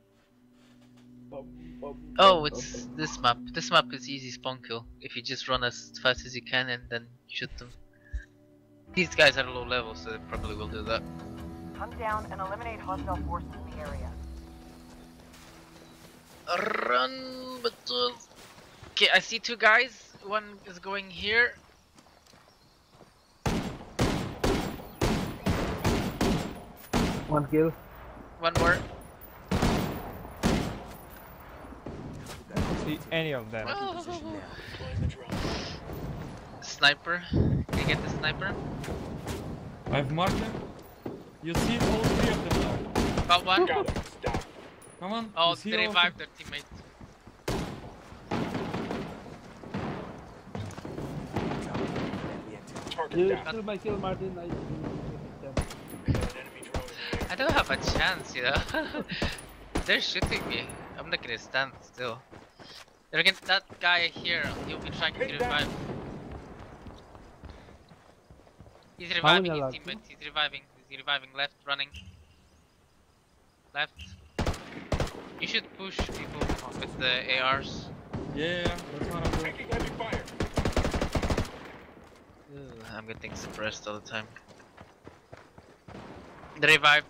Oh, it's this map. This map is easy spawn kill. If you just run as fast as you can and then shoot them. These guys are low level, so they probably will do that. Hunt down and eliminate hostile forces in the area. Run, but okay, I see 2 guys. One is going here. One kill. One more. See any of them. Marking position now. Deploying the drone. sniper. Can you get the sniper? I've marked them. You see all three of them now. Got one. Got him. Stop. Come on. Oh, you see they all of revived them? their teammate. Target You down. still my kill, Martin. I Got an enemy drone in the I don't have a chance, you know. They're shooting me. I'm not gonna stand still. They're getting that guy here. He'll be trying to Hit that. revive. He's How reviving many his are teammate. He's reviving. He's reviving. Left, running. Left. You should push people with the ARs. Yeah, that's what I'm doing. Taking heavy fire. I'm getting suppressed all the time. They revived.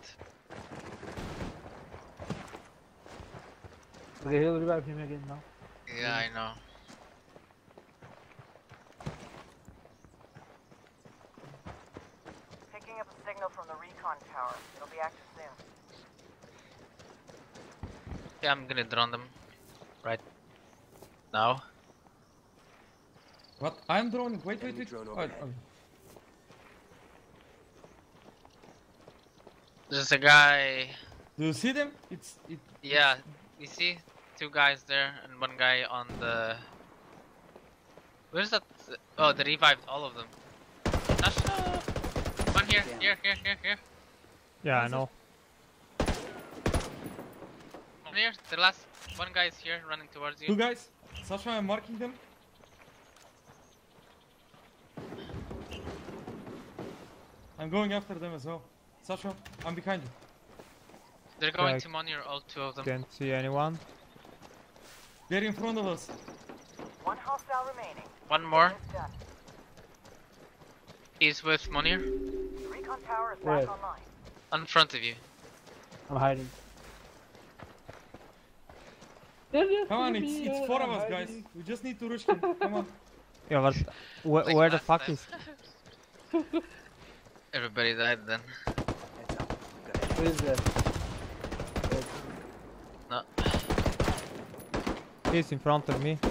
Okay, he'll revive him again now. Yeah, I know. Picking up a signal from the recon tower. It'll be active soon. Yeah, I'm gonna drone them right now. What? I'm droning. Wait, wait, Enemy wait. drone Oh, overhead. oh. There's a guy. Do you see them? Yeah, you see two guys there and one guy on the. Where's that? Oh, they revived all of them. Sasha! One here, here. Yeah, I know. One here. The last one guy is here, running towards you. Two guys. Sasha, I'm marking them. I'm going after them as well. Sasha, I'm behind you. They're going Right. to Monier, all two of them. Can't see anyone. They're in front of us. One hostile remaining. One more. It's done. He's with Monier. The recon tower is Where? back online. On front of you. I'm hiding. They're just Come on, me, it's four of I'm us, guys. hiding. We just need to rush them. Come on. Yeah, but Like where the last fuck time. is? Everybody died then. Heads up. We've got Who is there? No. He's in front of me.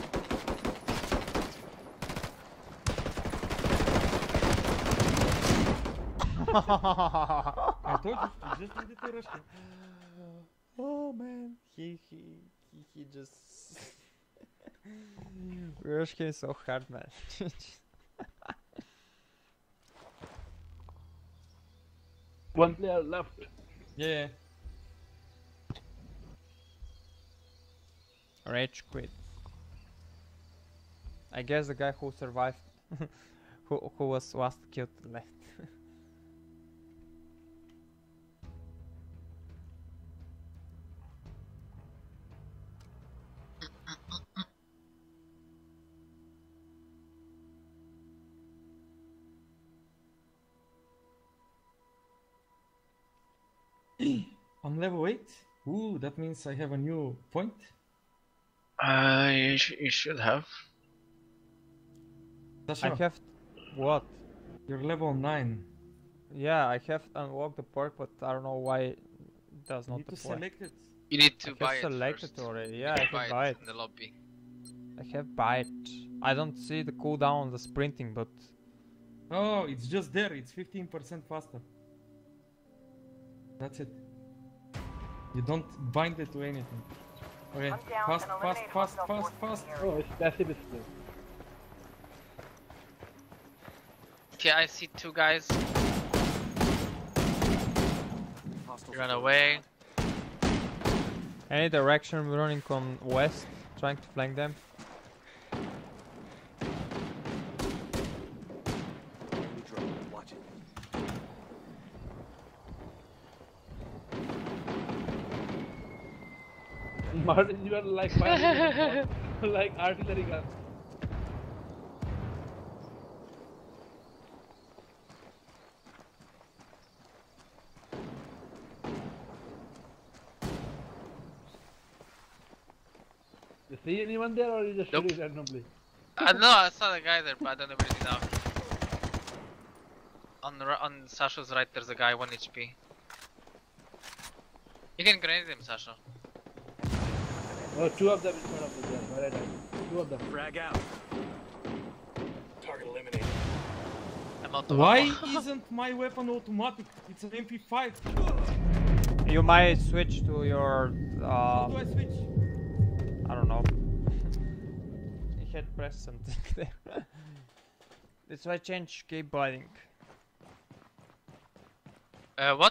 I told you, we just needed to rush them. Oh man, he just rushed him so hard, man. One player left. Yeah. Rage quit. I guess the guy who survived, who was last killed, left. On level 8? Ooh, that means I have a new point. You should have. Sasha, I have what? you're level 9. Yeah, I have unlocked the perk, but I don't know why it does You not need to apply. select it. You need I to have buy it selected first. already. You Yeah, I can can buy it. in the lobby. I have buy it. I don't see the cooldown on the sprinting, but Oh, it's just there. It's 15% faster. That's it. You don't bind it to anything. Okay, Hunt down fast, and fast, eliminate fast, hostile fast, forces fast. in the area. Oh, it's passive skill. Okay, I see two guys. hostiles. Run away. any direction we're running on west, trying to flank them. Enemy drone. Watch it. Martin, you are like firing like artillery gun. You see anyone there, or you just Nope. shoot it randomly? No, I saw the guy there, but I don't know where he's now. On Sasha's right, there's a guy 1 HP. You can grenade him, Sasha. Oh, two of them in front of me there. Where I died. Two of them. Frag out. Target eliminated. amount of Why ammo. isn't my weapon automatic? It's an MP5. You might switch to your. How do I switch? I don't know. You had press something there. That's why I change keyboarding. What?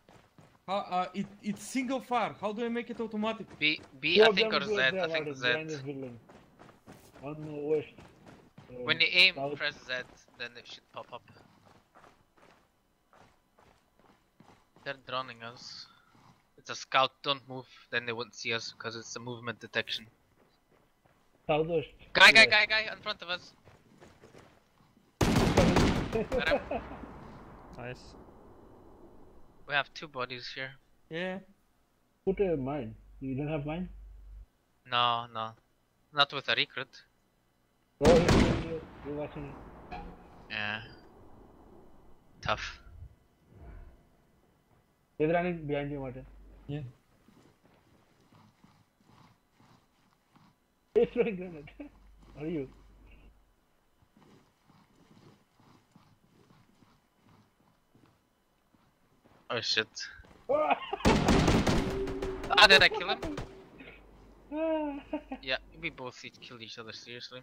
It's single fire. How do I make it automatic? B, Two I of think, them or go Z. I there, think Martin, Z. behind this building. On the west. When you aim, south. press Z, then it should pop up. They're droning us. It's a scout, don't move, then they won't see us because it's a movement detection. Southwest. Guy Yes. in front of us. Got him. Nice. We have 2 bodies here. Yeah. Put a mine. You don't have mine? No, not with a recruit. Oh, you're watching it. Yeah. Tough. He's running behind you, Martin. Yeah. He's throwing grenade. Are you? Oh shit. Ah, Did I kill him? Yeah, we both killed each other, seriously.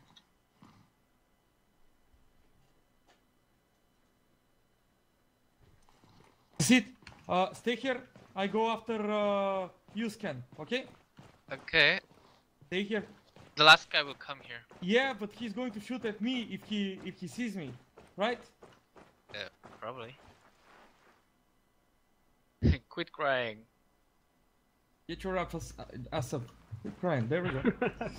Sit. Stay here. I go after you scan. Okay. Okay. Stay here. The last guy will come here. Yeah, but he's going to shoot at me if he sees me, right? Yeah, probably. Quit crying. Get your ass up. Quit crying. There we go.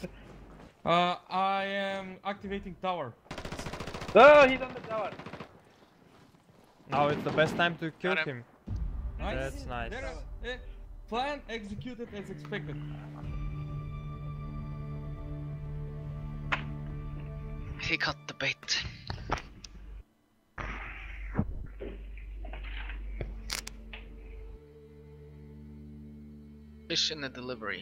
I am activating tower. oh, he's on the tower. Now it's the best time to kill Got him. him. Nice. That's nice. There is, plan executed as expected. He got the bait. Mission and delivery.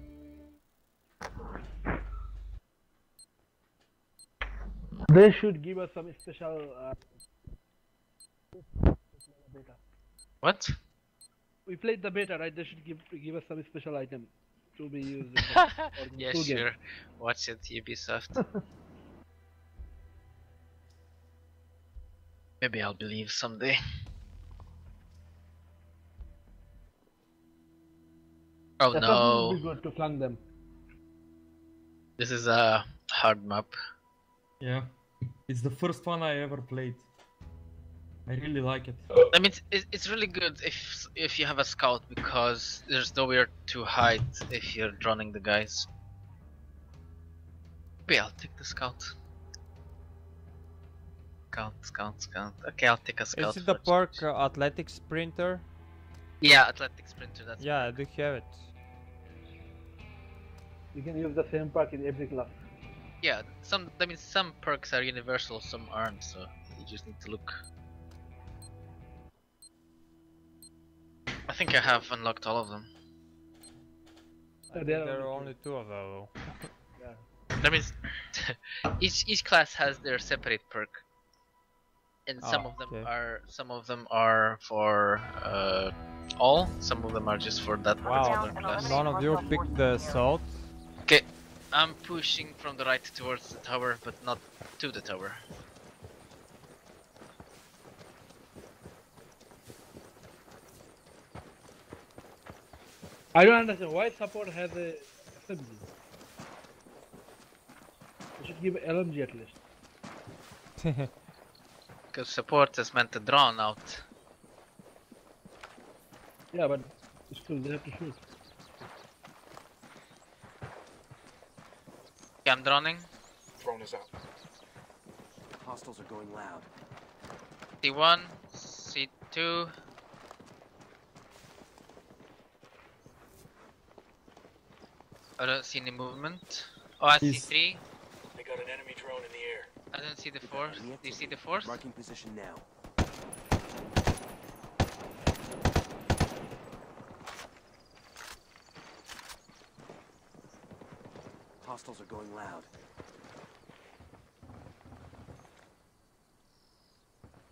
They should give us some special. Beta. What? We played the beta, right? They should give us some special item to be used. In the Yeah, full game. sure. Watch it, Ubisoft. Maybe I'll believe someday. Oh That no, would be good to flank them. this is a hard map. Yeah. It's the first one I ever played. I really like it. I mean, it's really good if you have a scout because there's nowhere to hide if you're droning the guys. Maybe I'll take the scout. Scout. Okay, I'll take a scout. Is it the for perk athletic sprinter? Yeah, athletic sprinter. That's Yeah, I do have it. You can use the same perk in every class. yeah. Some perks are universal, some aren't. So you just need to look. I think I have unlocked all of them. I think there are only 2 of them. That means each class has their separate perk, and some Oh, of them okay. are for all. Some of them are just for that Wow, particular class. none of you picked the assault. Okay, I'm pushing from the right towards the tower, but not to the tower. I don't understand why support has a SMG. They should give LMG at least. Because support is meant to drown out. Yeah, but still they have to shoot. Okay, I'm drowning. Drone is out. Hostiles are going loud. C1, C2. I don't see any movement. Oh, I see He's- 3. They got an enemy drone in the air. I don't see the 4th. Do you see the 4th? Marking position now. Hostiles are going loud.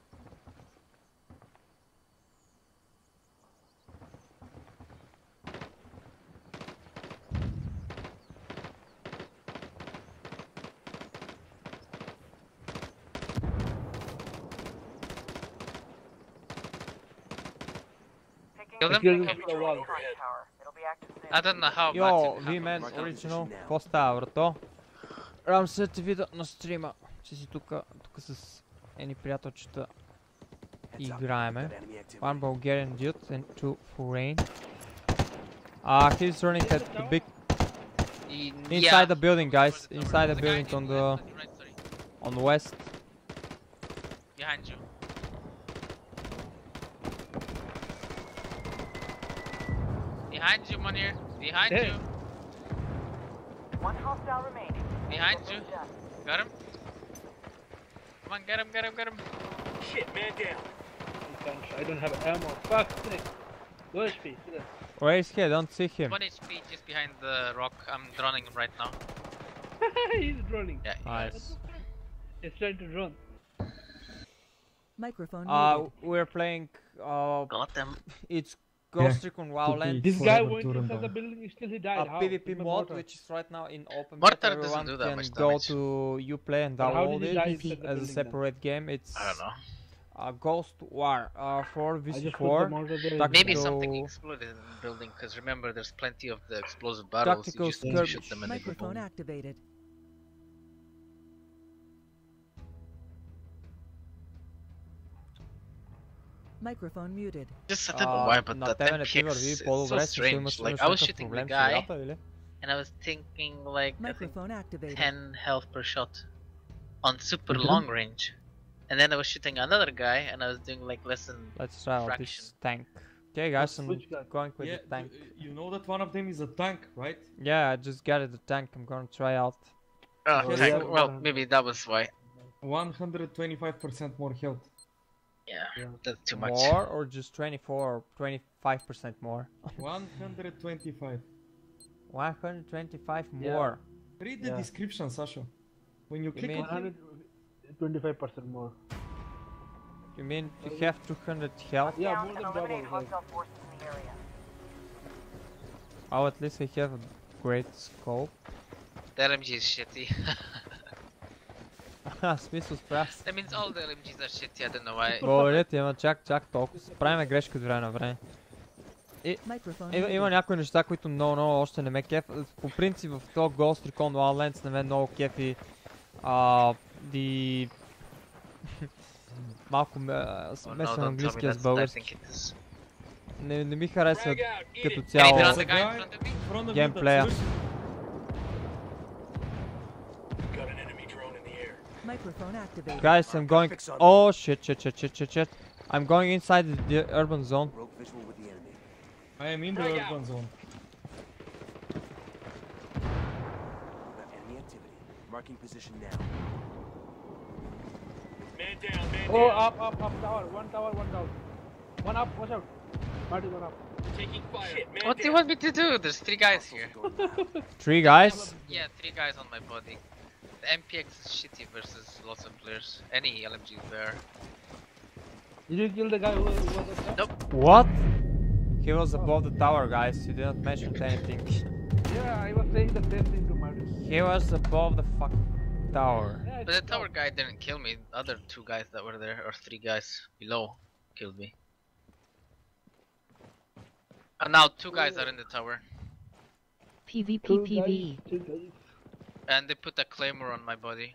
Kill them? Secure Enemy the drone wall. overhead. Tower. It'll be active soon. I don't know how Йо, much it V-Man happens. Original, какво става, брато? Радвам се да те видя на стрима, че си тук с едни приятелчета играеме. One Bulgarian dude and two foreign. He's running at the big inside the building, guys. Inside the building on the west. Behind you. Behind you, Munir. Behind Hey. you. One hostile remaining. Behind you. Done. Got him? Come on, get him, get him, get him. Shit, man down. I don't have ammo. Fuck. Go HP. Where is he? I don't see him. 1 HP just behind the rock. I'm droning him right now. He's droning. Yeah. Nice. He's trying to drone. Microphone We're playing. Got them. It's Ghost Recon Took Wildlands. me This guy forever went to run inside the down. building. Still he died. How? PvP With the mod, mortar. which is right now in open Mortar beta. doesn't Everyone do that can much go damage. to Uplay and But how download did he die it inside the as a building then? separate game. It's I don't know. Ghost War 4 I just put the vs4 mortar there. Tactical- Maybe something exploded in the building, because remember, there's plenty of the explosive barrels. Tactical You just skirmish. shoot them and they go Microphone boom. activated. Microphone muted. Just set up a wire, but на that тебе не ти MPX върви is so по-добре, си strange. имаш Like, I was някакъв shooting the проблем с guy, играта, или? and I was thinking like, I think Microphone activated. 10 health per shot on super long range. And then I was shooting another guy, and I was doing like less than Let's try out fraction. this tank. Okay guys, I'm Which guy? going with Yeah, the tank. you know that one of them is a tank, right? Yeah, I just got it, the tank. I'm gonna try out. Oh, Okay, thank- so- well, maybe that was why. 125% more health. Yeah, that's too much. More or just 24 or 25% more? 125. 125 Yeah. more. Read the Yeah. description, Sasha. When you click mean- on it, 125% more. You mean you have 200 health? Yeah, Down more and than eliminate double. Like, hostile forces in the area. Oh, at least I have a great scope. The LMG is shitty. Смисъл справя се. That means all the LMGs are shitty, I don't know why. Благодаря ти, ама чак толкова. Правиме грешки от време на време. Microphone Има muted. някои неща, които много още не ме кеф. По принцип в този Ghost Recon Wildlands не ме много кефи малко Oh, no, смесвам don't tell me английския с that's what I български. think it is. Не ми харесва Frag out, eat като it. цяло Anything on There's the a guy in guy- front of me? in front of Gameplay. you, that's Russian. Got an enemy drone in the air. Microphone activated. Guys, I'm going. Graphics on. Oh shit. I'm going inside the urban zone. Rogue visual with the enemy. I am in the Frag out. urban zone. Got enemy activity. Marking position now. Man down, man oh, down. up, tower. One tower, one down. One up, watch out. Marty, one up. Taking fire. Shit, man What do you down. want me to do? There's 3 guys here. Going live. 3 guys. Yeah, 3 guys on my body. The MPX is shitty versus lots of players. Any LMG is there. Did you kill the guy who was up there? What? He was above the tower, guys. You didn't mention anything. Yeah, I was saying the same thing to Marty. He was above the fuck tower. Yeah, But the tower guy didn't kill me. The other 2 guys that were there, or 3 guys below, killed me. And now 2 guys are in the tower. PvP Two PvE. guys, two guys. And they put a claymore on my body.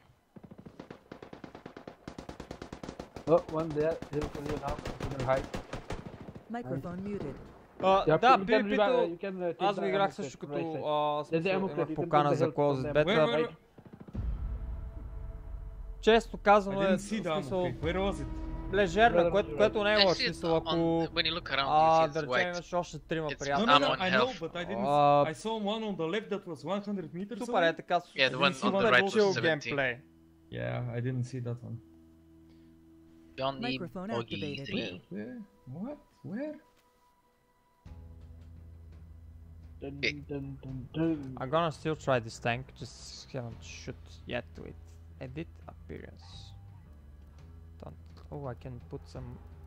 Oh, one there. He'll kill you now. You can hide. Microphone muted. You have Да, to- you can PvP-то you can, take аз the го ammo играх crate също като right side. смисъл, There's the ammo имах crate, you can покана take the за help Closed from them. Beta. Where? Често I казано е didn't see the ammo смисъл crate. Where was it? лежерна, което не е лошо. Actually, it's Смисъл, ако when you look around, you see да it's речем white. имаш още 3 It's No, приятели. no, I'm no, on I know, health. but I didn't. Uh, I saw one on the left that was 100 meters Супер е away. така. Yeah, the one see on what the I right was was chill 17. gameplay. Yeah, I didn't see that one. Johnny Microphone Bogey activated. 3. Where? What? Where? Dun, Okay. dun, dun, dun. I'm gonna still try this tank, just haven't shoot yet to it. Edit appearance. Don't. Oh, I can put some.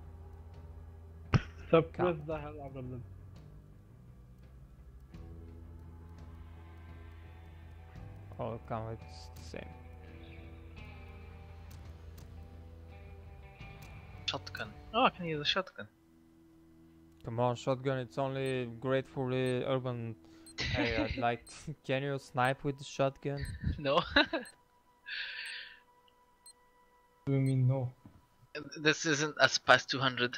Suppress the hell out of them. Oh, come, it's the same. Shotgun. Oh, I can use a shotgun. Come on, shotgun, it's only great for the urban area. Like, can you snipe with the shotgun? No. What do you mean no? This isn't as past 200.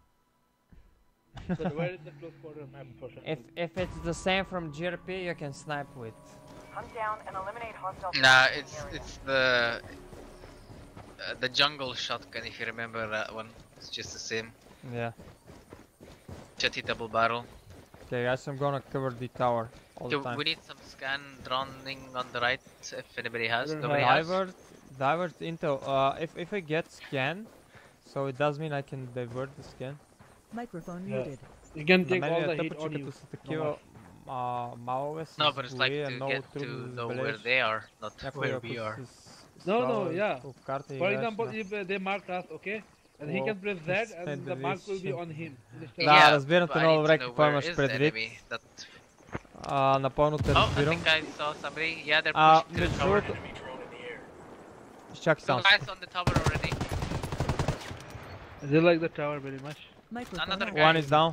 But where is the close quarter map for shotgun? If it's the same from GRP, you can snipe with. Hunt down and eliminate hostile Nah, forces in the it's area. the jungle shotgun, if you remember that one. It's just the same. Yeah. Chatty double barrel. Okay, guys, I'm gonna cover the tower all the So time. we need some scan droning on the right if anybody has. don't Nobody has. Divert intel. If I get scan, so it does mean I can divert the scan. Microphone Yeah. muted. You can На take all мен the е heat тъпо, on че you. като са такива малове с No, but it's like бои е to много get to трудно да know where забележиш. they are, not Някой where ако we are. No, no, yeah. По карта For играеш example, на- if they mark us, okay, and he Well, can press Z, and and the mark will be this- on him. Да, разбирам but те I много need to добре know какво where имаш is the предвид. enemy. That... Напълно те Oh, I разбирам. think I saw somebody. Yeah, they're А, pushing to the между tower. другото, Enemy drone in the air. изчакай Two само. guys on the tower already. They like the tower very much. Microphone Another activated. guy. One is down.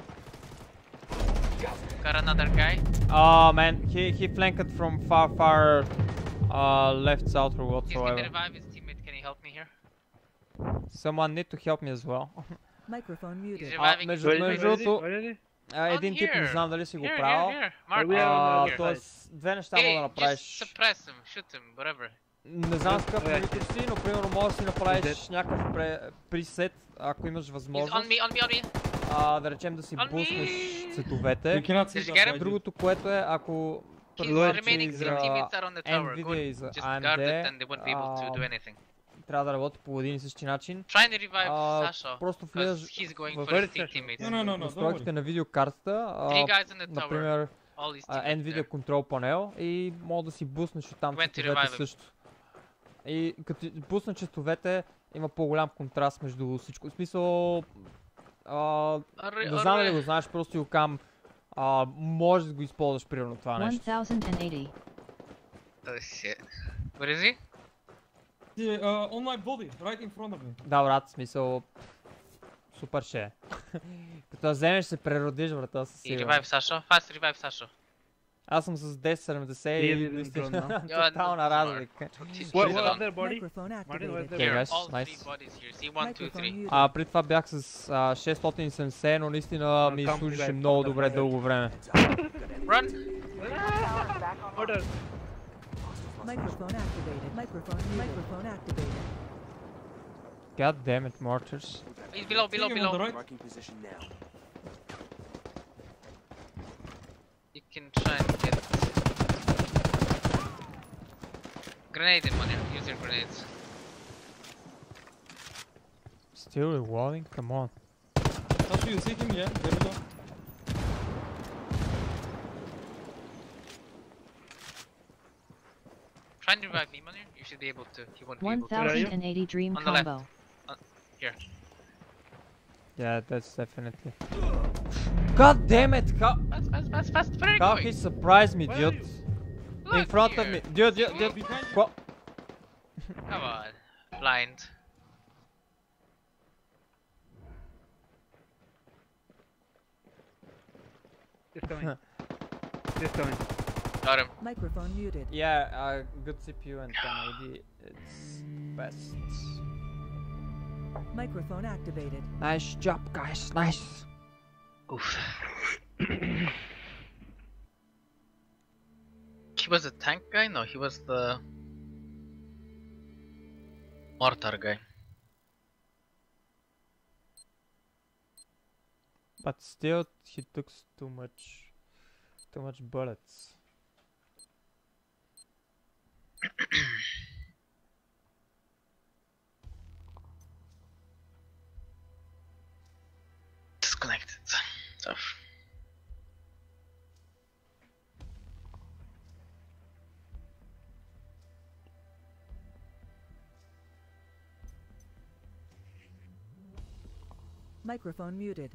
Got another guy. Oh man, he flanked from far left south or He's gonna whatsoever. revive his teammate. Can you help me here? Someone need to help me as well. Microphone He's muted. reviving между- his Where между is he? другото, Where is he? един тип не знам дали си го Here, правил. here, here. Mark, we are on the here. Тоест, две неща мога да Hey, just направиш. suppress him, shoot him, whatever. Не знам с какъв Okay. монитор си, но примерно можеш да си направиш Dead. някакъв пресет, ако имаш He's on възможност. me, on me, on me. Да речем да си On me. буснеш You цветовете. cannot see Did you that, get him? right? Другото, което е, ако His предположим, че remaining за teammates are on the tower. Go Nvidia и and за just guard it AMD, and they won't be able to do anything. трябва да работи по един и същи начин. Try and revive А, Sasha. просто Because влизаш he's going в for his Sasha? teammates. No, no, no, no, don't настройките worry. на видеокартата, Three guys on the tower. например All his teammates Nvidia there. Control панел и мога да си буснеш оттам Went to честовете revive him. също. И като бусна честовете има по-голям контраст между всичко. В смисъл, не знам дали го знаеш, просто го кам, можеш да го използваш примерно това нещо. 1080. Oh shit. Where is he? Yeah, on my body, right in front of me. Да, брат, в смисъл, супер ще е. Като я вземеш се преродиш, брата, със He сигурност. revive Sasha. Fast revive Sasha. Аз съм с 1070 Really и didn't наистина drone, no? тотална разлика. He's What he's was alone. their body? Microphone Martin, where's activated. their Okay, There are guys, all nice. three bodies here. See 1, 2, Microphone 3. muted. Преди това бях с 670, но наистина ми Come служише back, много come добре back. дълго време. Run! Back online. Order. Microphone activated. Microphone activated. God damn it, mortars. He's below, below, Take him on the below. right. Marking position now. You can try and get... Grenade him on you. Use your grenades. Still reloading? Come on. Sasha, you see him? Yeah, there we go. Try and revive me, Munir. You should be able to. He won't be able to. 1080 dream On the left. combo. Here. Yeah, that's definitely. God damn it! How, Fast, fast, fast, fast. Where are you how going? he surprised me, Where are dude? you? In Look front of here. me. Dude, dude, dude. Behind you. What? Come on. Blind. Just coming. Just coming. Got him. Microphone muted. Yeah, good CPU and 1080. It's best. Microphone activated. Nice job, guys. Nice. Oof. He was a tank guy? No, he was the mortar guy. But still, he took too much bullets. Disconnected. Tough. Microphone muted.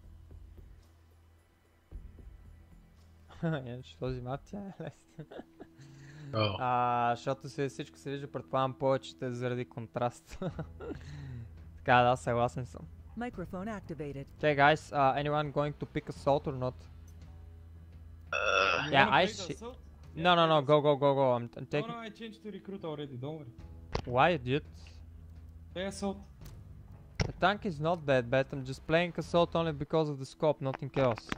Иначе този мап тя е лесна. Oh. Защото всичко се вижда, предполагам повече заради контраст. Така, да, съгласен съм. Microphone activated. Okay, guys, anyone going to pick assault or not? You Yeah, wanna I play the see. assault? No, no, no, go, go, go, go. I'm No, taking. no, I changed to recruit already, don't worry. Why, dude? Play assault. The tank is not that bad. I'm just playing assault only because of the scope, nothing else.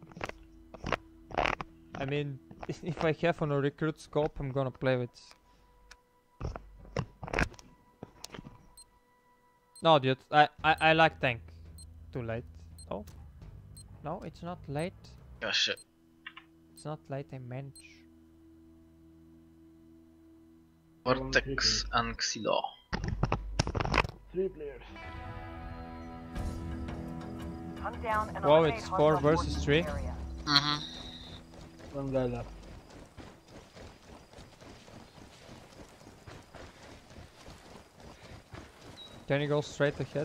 I mean, if I have on a recruit scope, I'm gonna play with. No, dude, I like tank. Too late. Oh, no, it's not late. Oh shit. It's not late. I meant. Vortex and Xilo. 3 players. Hunt down and Wow, eliminate it's 4 hostile versus forces 3. in the area. Mm-hmm. 1 guy left. Can you go straight ahead?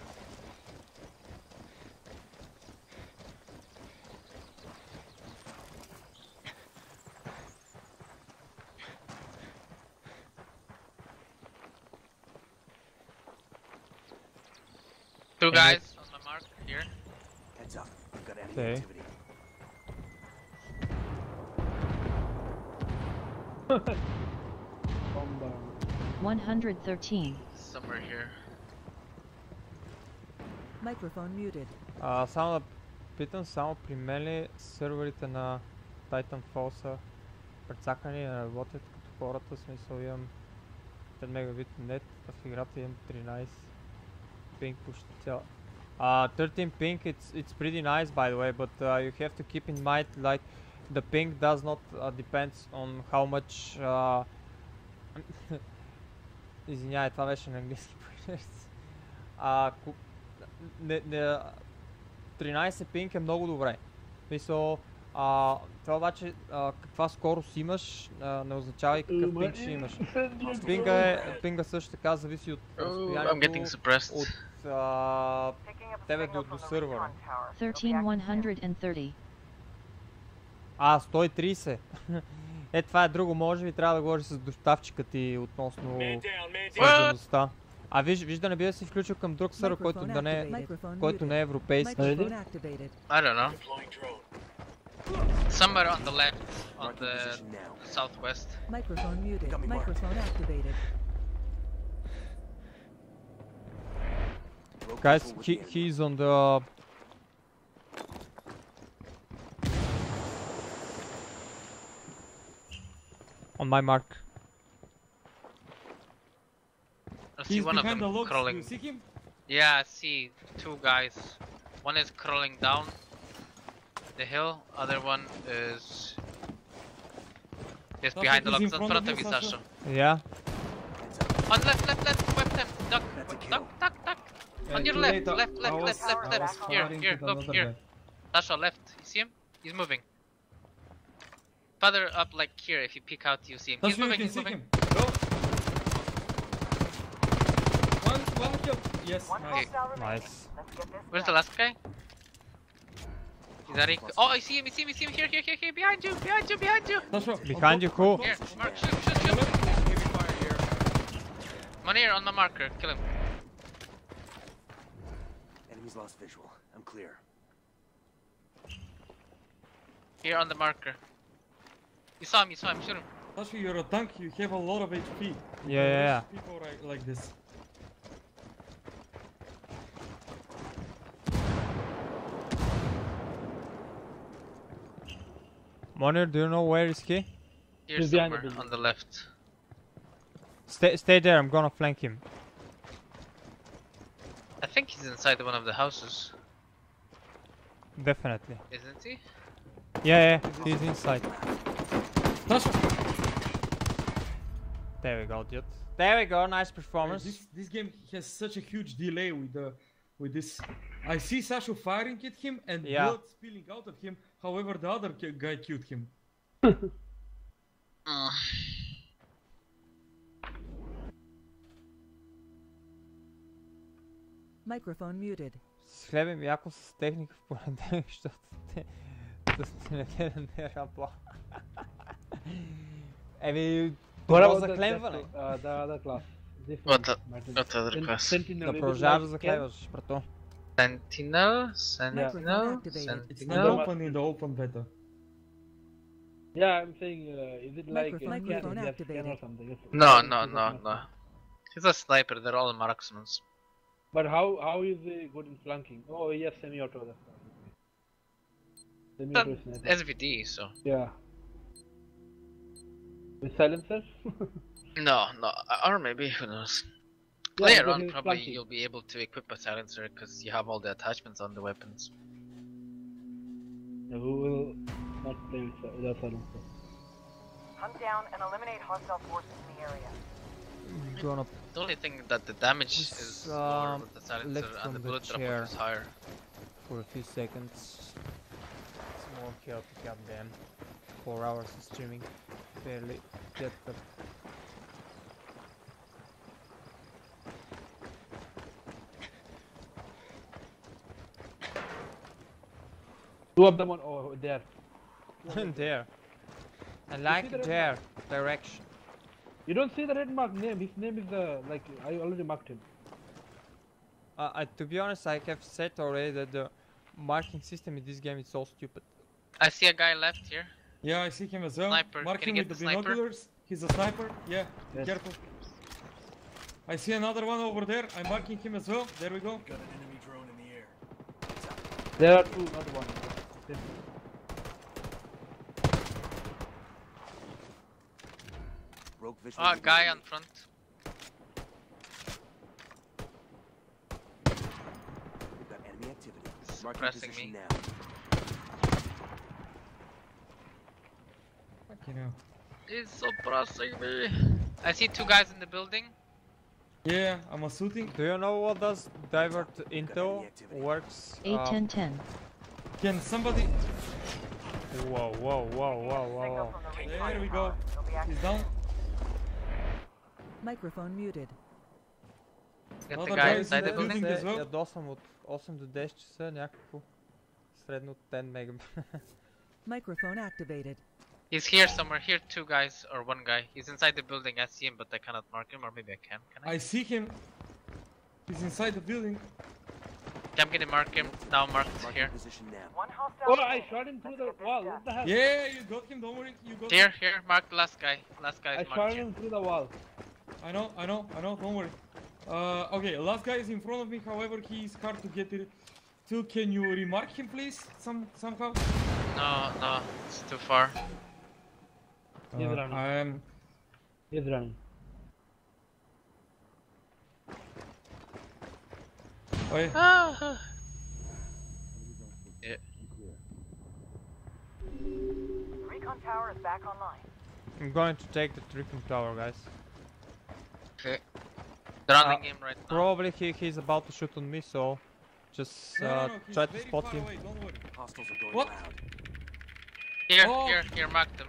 Two guys on my mark here. Heads up. We've got enemy Okay. activity. Bomba. 113. Somewhere here. Microphone muted. Само да питам, само при мен ли сървърите на Titanfall са прецакани и не работят като хората, в смисъл имам 10 мегабит нет, а в играта имам 13 пинг почти цял. 13 ping, it's pretty nice by the way, but you have to keep in mind like the ping does not depends on how much извинявай, това беше на английски. 13 пинг е много добре. Мисъл, това обаче каква скорост имаш не означава и какъв пинг ще имаш. Пинга също така зависи от разстоянието от тебе до сървъра. 13130. 130. Това е друго, може би трябва да говориш с доставчика ти относно свързаността. Виж да не би да си включил към друг сървър, който не е европейски. I don't know. Somewhere on the left, on the southwest. Microphone muted. Microphone activated. Guys, he's on the... on my mark. I see He's one of behind the them logs. crawling. You see him? Yeah, I see 2 guys. One is crawling down the hill, other one is just Sasha, behind the he's in logs in front front of of you, you, Sasha. Sasha. Yeah. On left, web them, duck, duck. On your left, I left. was firing Here, with look, another here. guy. Sasha, left, you see him? He's moving. Further up, like here, if you peek out, you see him. He's Sasha, you moving, can he's see moving. him. Go. One kill. Yes, One nice. hostile remaining. Nice. Let's get this Where's done. the last guy? Is that he? Oh, I see him, here, behind you. Sasha, Behind you, who? Here, Mark, shoot. One here on my marker, kill him. Enemy's lost visual. I'm clear. Here on the marker. You saw him, shoot him. Sasha, you're a tank. You have a lot of HP. Yeah. People like this. Monir, do you know where is he? Here He's behind the somewhere, building. on the left. Stay there, I'm gonna flank him. I think he's inside one of the houses, Definitely. isn't he? Yeah, he's inside. Sasha. There we go, dude. There we go, nice performance. This game has such a huge delay with this. I see Sasha firing at him and Yeah. blood spilling out of him. However, the other guy killed him. Microphone muted. Схлебим яко с техника в понеделник, защото не работа. Това заклеване. The other class. What other class? Да продължаваш да заклеваш, брато. Sentinel? Microphone activated. It's not Sentinel? open in the open beta. Yeah, I'm saying, is it like Microphone scan or activated. something? No, no, no, no. He's a sniper, they're all marksmen. But how is he good in flanking? Oh, yes, semi-auto. That's semi-auto is sniper. SVD, so. Yeah. With silencer? No, no, or maybe, who knows. Yeah, Later because on, he's probably flanking. you'll be able to equip a silencer because you have all the attachments on the weapons. Who will not play without silencer? Hunt down and eliminate hostile forces in the area. Gonna The only thing that the damage Just, is lower with the silencer lift and from the the bullet drop chair. is higher. for a few seconds. It's more chaotic up then. 4 hours of streaming. Barely get the Two of them on there. there. I see like the red their direction. You don't see the red mark name. His name is like I already marked him. To be honest, I have said already that the marking system in this game is so stupid. I see a guy left here. Yeah, I see him as well. Sniper. Mark Can him you with get the the sniper? binoculars. He's a sniper. Yeah, be Yes. careful. I see another one over there. I'm marking him as well. There we go. Got an enemy drone in the air. There are two, not one. Rogue vision. Ah, guy on front. We've got enemy activity. Marking Pressing position me. now. Fuck you know. He's suppressing me. I see two guys in the building. Yeah, I'm a shooting. Do you know what does divert enemy intel activity. works? 81010. Can somebody? Whoa, whoa, whoa, whoa, whoa, Signal whoa. from the There recon we tower. go. They'll be He's active. down. Microphone muted. Get the Another guy guy inside the is building. building. as well. Ядосам от 8 до 10 часа някакво средно от 10 мега. Microphone activated. He's here somewhere. Here, two guys or one guy. He's inside the building. I see him, but I cannot mark him, or maybe I can. Can I? I see him. He's inside the building. Okay, I'm gonna mark him. Now marked Marking here. position now. One hostile. Oh, I remaining. shot him through the Let's get wall. this What done. the hell? Yeah, you got him. Don't worry. You got Here, him. here. Mark the last guy. Last guy I is shot marked here. him through the wall. I know. Don't worry. Okay, last guy is in front of me. However, he is hard to get it. So can you remark him, please? Somehow. No, it's too far. He's running. I'm. He's running. Oh, yeah. Ah. Yeah. The recon tower is back online. I'm going to take the Trickle Tower, guys. Okay. They're on the game right now. Probably he's about to shoot on me, so just No, he's try to very spot far him. away, don't worry. Hostiles are going What? loud. Here, Oh. here. Mark them.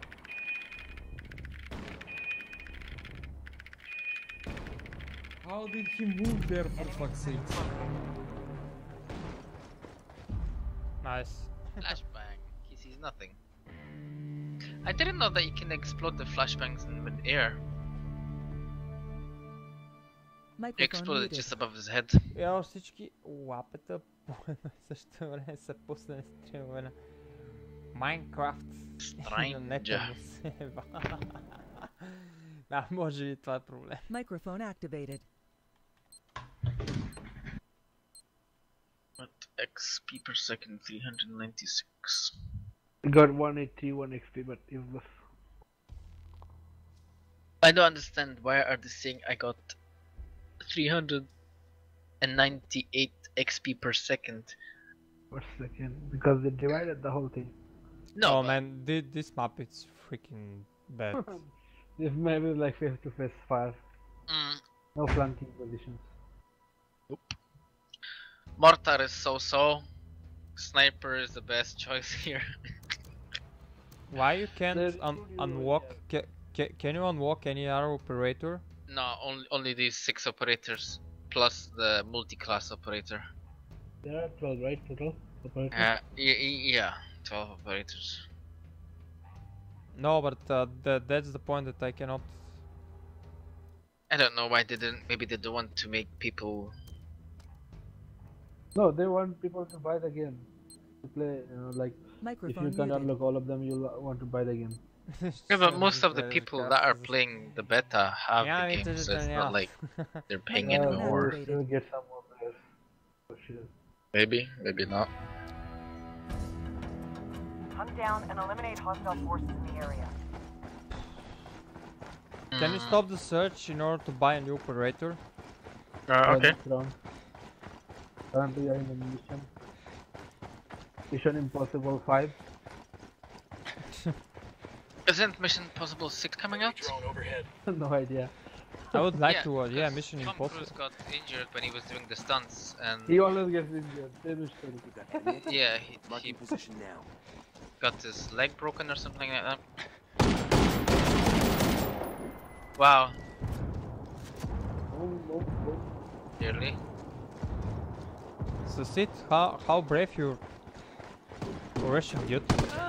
How did he move there for fuck's sake? Nice. Flashbang. He sees nothing. I didn't know that you can explode the flashbangs in mid-air. You Microphone explode it muted. just above his head. Я всички лапета по едно и също време са пуснали стримове на Minecraft. И на нета Strange. му се еба. Да, може би това е проблем. Microphone activated. What XP per second? 396. He got 181 XP, but useless. I don't understand why are they saying I got 398 XP per second. Per second, because they divided the whole thing. No, Oh but man, this map is freaking bad. This map is like face-to-face fire. No flanking positions. Mortar is so-so. Sniper is the best choice here. Why you can't There unlock? Can you unlock any other operator? No, only these 6 operators plus the multi-class operator. There are 12, right? Total? Operators? Yeah, 12 operators. No, but that's the point that I cannot. I don't know why they didn't. Maybe they don't want to make people No, they want people to buy the game. To play, like, if Microphone you can't muted. unlock all of them, you'll want to buy the game. Yeah, but most of the people that are playing the beta have Yeah, the it's game, so it's yeah. not like they're paying Yeah, any no, more. no. You'll get some more players. For sure. Maybe, maybe not. Hunt down and eliminate hostile forces in the area. Can you stop the search in order to buy a new operator? Okay. Next round. Currently, I'm in mission. Mission Impossible 5. Isn't Mission Impossible 6 coming out? Drone overhead. No idea. I would like Yeah, to watch. Yeah, because Mission Tom Impossible. Cruise got injured when he was doing the stunts, and He always gets injured. Same is story. You got enemy activity. yeah, he Marking position now. got his leg broken or something like that. Wow, really? So Sid, how brave you're Russian, dude.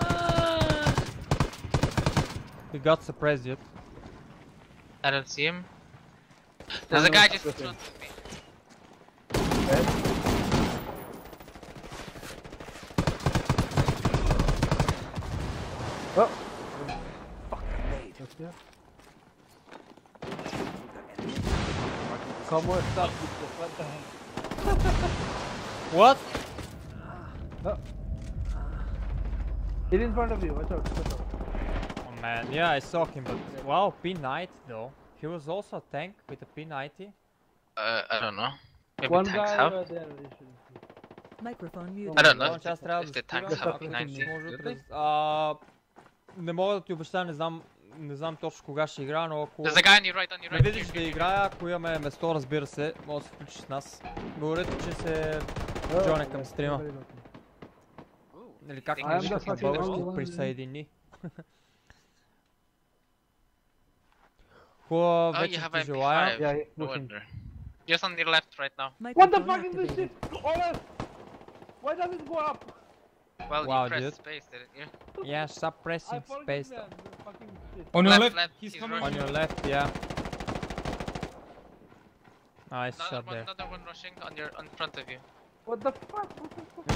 He got suppressed, dude. I don't see him. There's a guy just in front of me. Oh! Made. That's yeah. You got enemy activity. Marking position. Somewhere stuck with the what the heck? What? Oh. He's in front of you, watch out, watch out. Oh man, yeah, I saw him, but wow, P90 though. He was also a tank with a P90. I don't know. Maybe One tanks guy have? over there, you should see. Microphone muted. I don't know Launch Astral, if the tanks спирам have да P90. може Do през... they? Не мога да ти обещая, не знам точно кога ще игра, но ако There's a guy on your right, on your ме right. видиш да играя, ако имаме место, разбира се, може да се включиш с нас. Говорите, че се джоне към стрима. Или как I am кажеш the на fucking български, only one. присъедини. Хубава Oh, you вечер have ти MP5. желая. Yeah, he's No pushing. wonder. Just on your left right now. What the Microphone fuck is this activated. shit? Honest! Why does it go up? Well, Wow, you pressed dude. space, didn't you? Yeah, stop pressing I forget space. man, the fucking shit. On your Left, left, left, he's he's coming. On your left, yeah. Nice Another shot one, there. another one rushing on front of you. What the fuck? What the fuck?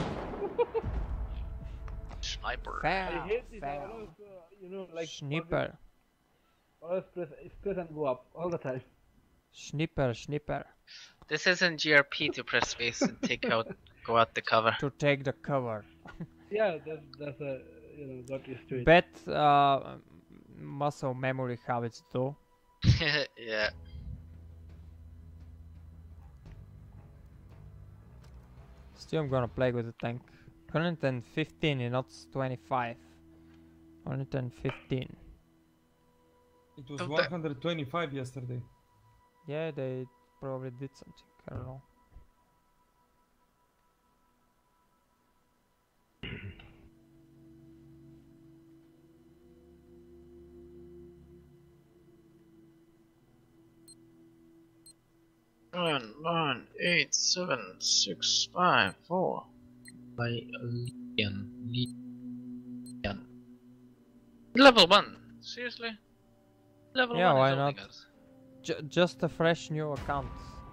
Sniper. I Fail, hate this. I fail. always, you know, like Snipper, always press and go up all the time. snipper, snipper. This isn't GRP to press space and go out the cover. To take the cover. Yeah, that's a got used to it. Bad muscle memory habits though. Yeah. Still I'm gonna play with the tank. 115 and not 25. 115. It was Oh, that- 125 yesterday. Yeah, they probably did something. I don't know. Nine, 8, 7, 6, 5, 4. By Leon. Level 1. Seriously? Level Yeah, 1 why is only not? us. Just a fresh new account.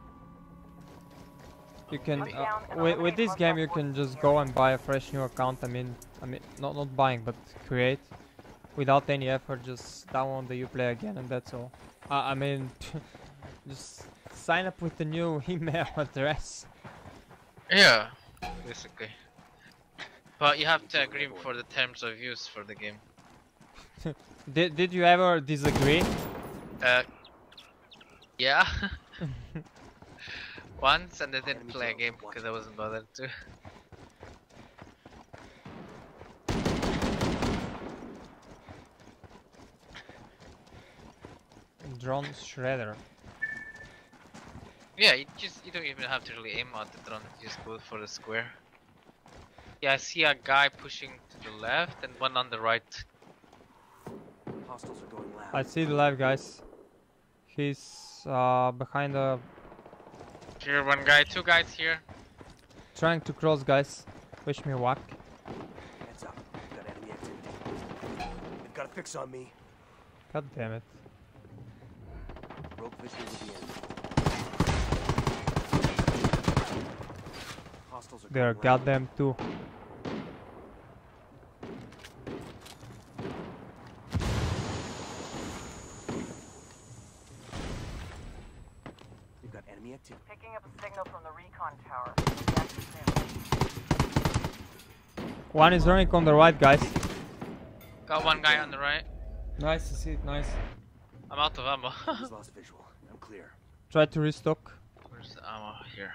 You can Hunt down and with eliminate this game hostile you can forces just in go the and buy a fresh new account. I mean not buying but create without any effort. Just download the Uplay again and that's all. I mean just sign up with the new email address. Yeah, basically. But you have to agree for the terms of use for the game. Did you ever disagree? Yeah. Once, and I didn't play a game because I wasn't bothered to. Drone shredder. Yeah, you don't even have to really aim at the drone. You just go for the square. Yeah, I see a guy pushing to the left and one on the right. Hostiles are going loud. I see the live guys. He's behind the Here, one guy, two guys here. trying to cross guys. Wish me luck. Heads up. Got enemy activity. They've got a fix on me. God damn it. Rogue vision to the end. Hostiles are They're going loud. goddamn too. We've got enemy activity. Picking up a signal from the recon tower. We'll be active soon. One is running on the right, guys. Got one guy on the right. Nice to see it, nice. I'm out of ammo. He's lost visual. I'm clear. Try to restock. Where's the ammo? Here.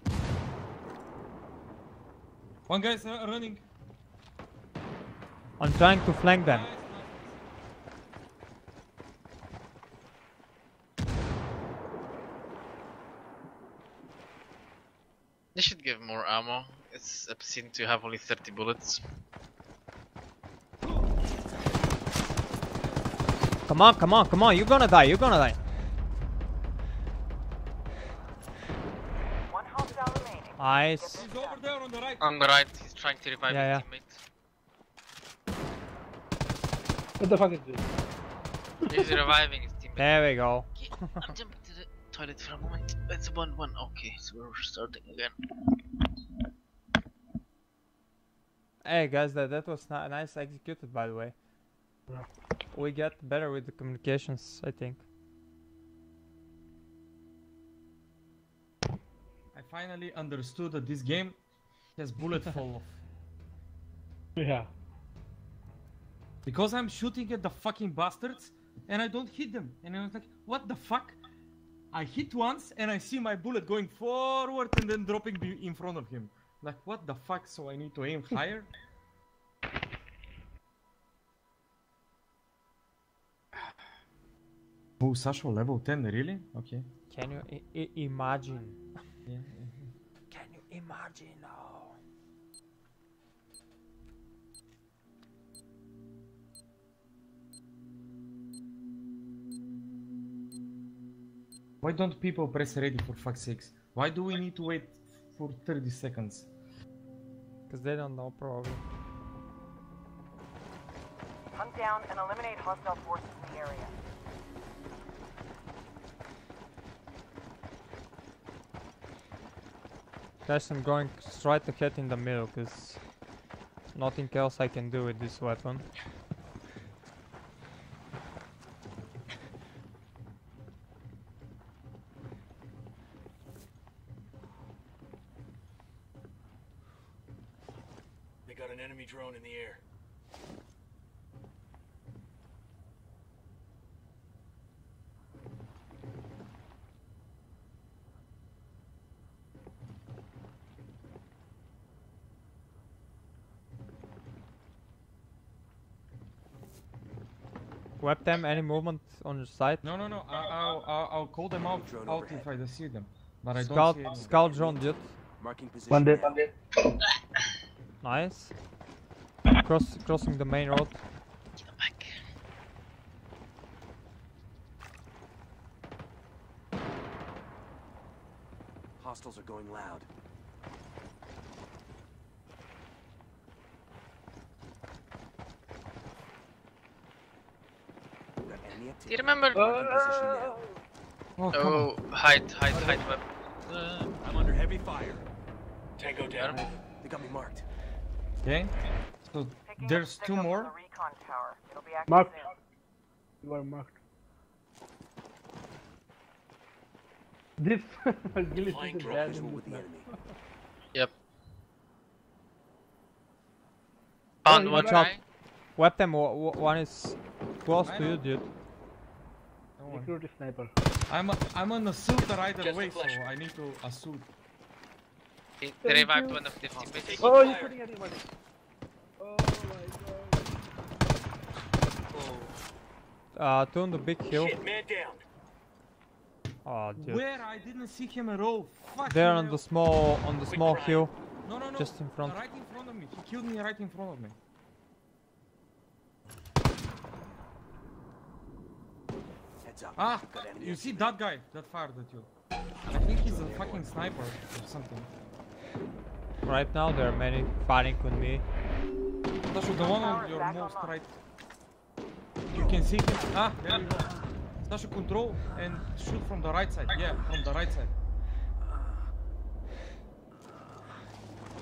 One guy's running. I'm trying to flank them. Nice, nice. They should give more ammo. It's obscene to have only 30 bullets. Come on, come on, come on. You're gonna die. You're gonna die. One hostile remaining. Nice. He's over there on the right. On the right, he's trying to revive Yeah, his teammate. What the fuck is this? He's reviving his teammate. There we go. Okay, I'm jumping to the toilet for a moment. It's 1-1. Okay, so we're starting again. Hey guys, that was nice executed, by the way. We get better with the communications, I think. I finally understood that this game has bullet fall off. Yeah. Because I'm shooting at the fucking bastards and I don't hit them. And I was like, what the fuck? I hit once and I see my bullet going forward and then dropping in front of him. Like, what the fuck? So I need to aim higher? Oh, Sasha level 10, really? Okay. Can you imagine? Yeah. Can you imagine? Oh. Why don't people press ready for fuck's sakes? Why do we need to wait for 30 seconds? Because they don't know, probably. Hunt down and eliminate hostile forces in the area. Guys, I'm going straight ahead in the middle, because nothing else I can do with this weapon. They got an enemy drone in the air. Webcam, any movement on your side? No, no, no. I'll call them out Drone if overhead. I see them. But I don't Scout, see anyone. scout drone, dude. Marking position. One day. now. Nice. Crossing the main road. Get him back. Hostiles are going loud. We've got enemy Do activity. you remember? Marking position now. Oh, come on. Oh, hide web. I'm under heavy fire. Tango down. They got me marked. Okay. So Picking there's up a two signal more. from the recon tower. It'll be active Marked. soon. You are marked. This glitch Flying is drone bad Visual in with this the map. enemy. Yep. Found Oh, one you got- guy. Webcam, one is close I to you, know. dude. Don't worry. Recruit sniper. I'm on a suiter either Just a way, so flash. I need to assume. They Thank revived you. one of the teammates. Oh, he's shooting at anybody. Oh my god. Two on the big hill. Shit, man down. Oh, dude. Where? I didn't see him at all. Fuck. There on the small Quick hill. No, no, no. just in front. Right in front of me. He killed me right in front of me. Heads up. Ah, Got enemy you see activity. that guy that fired at you? I think he's a fucking sniper or something. Right now there are many fighting with me. That's the one on your most right. You can see him. Ah, there you go. Sasha, control and shoot from the right side. Yeah, from the right side.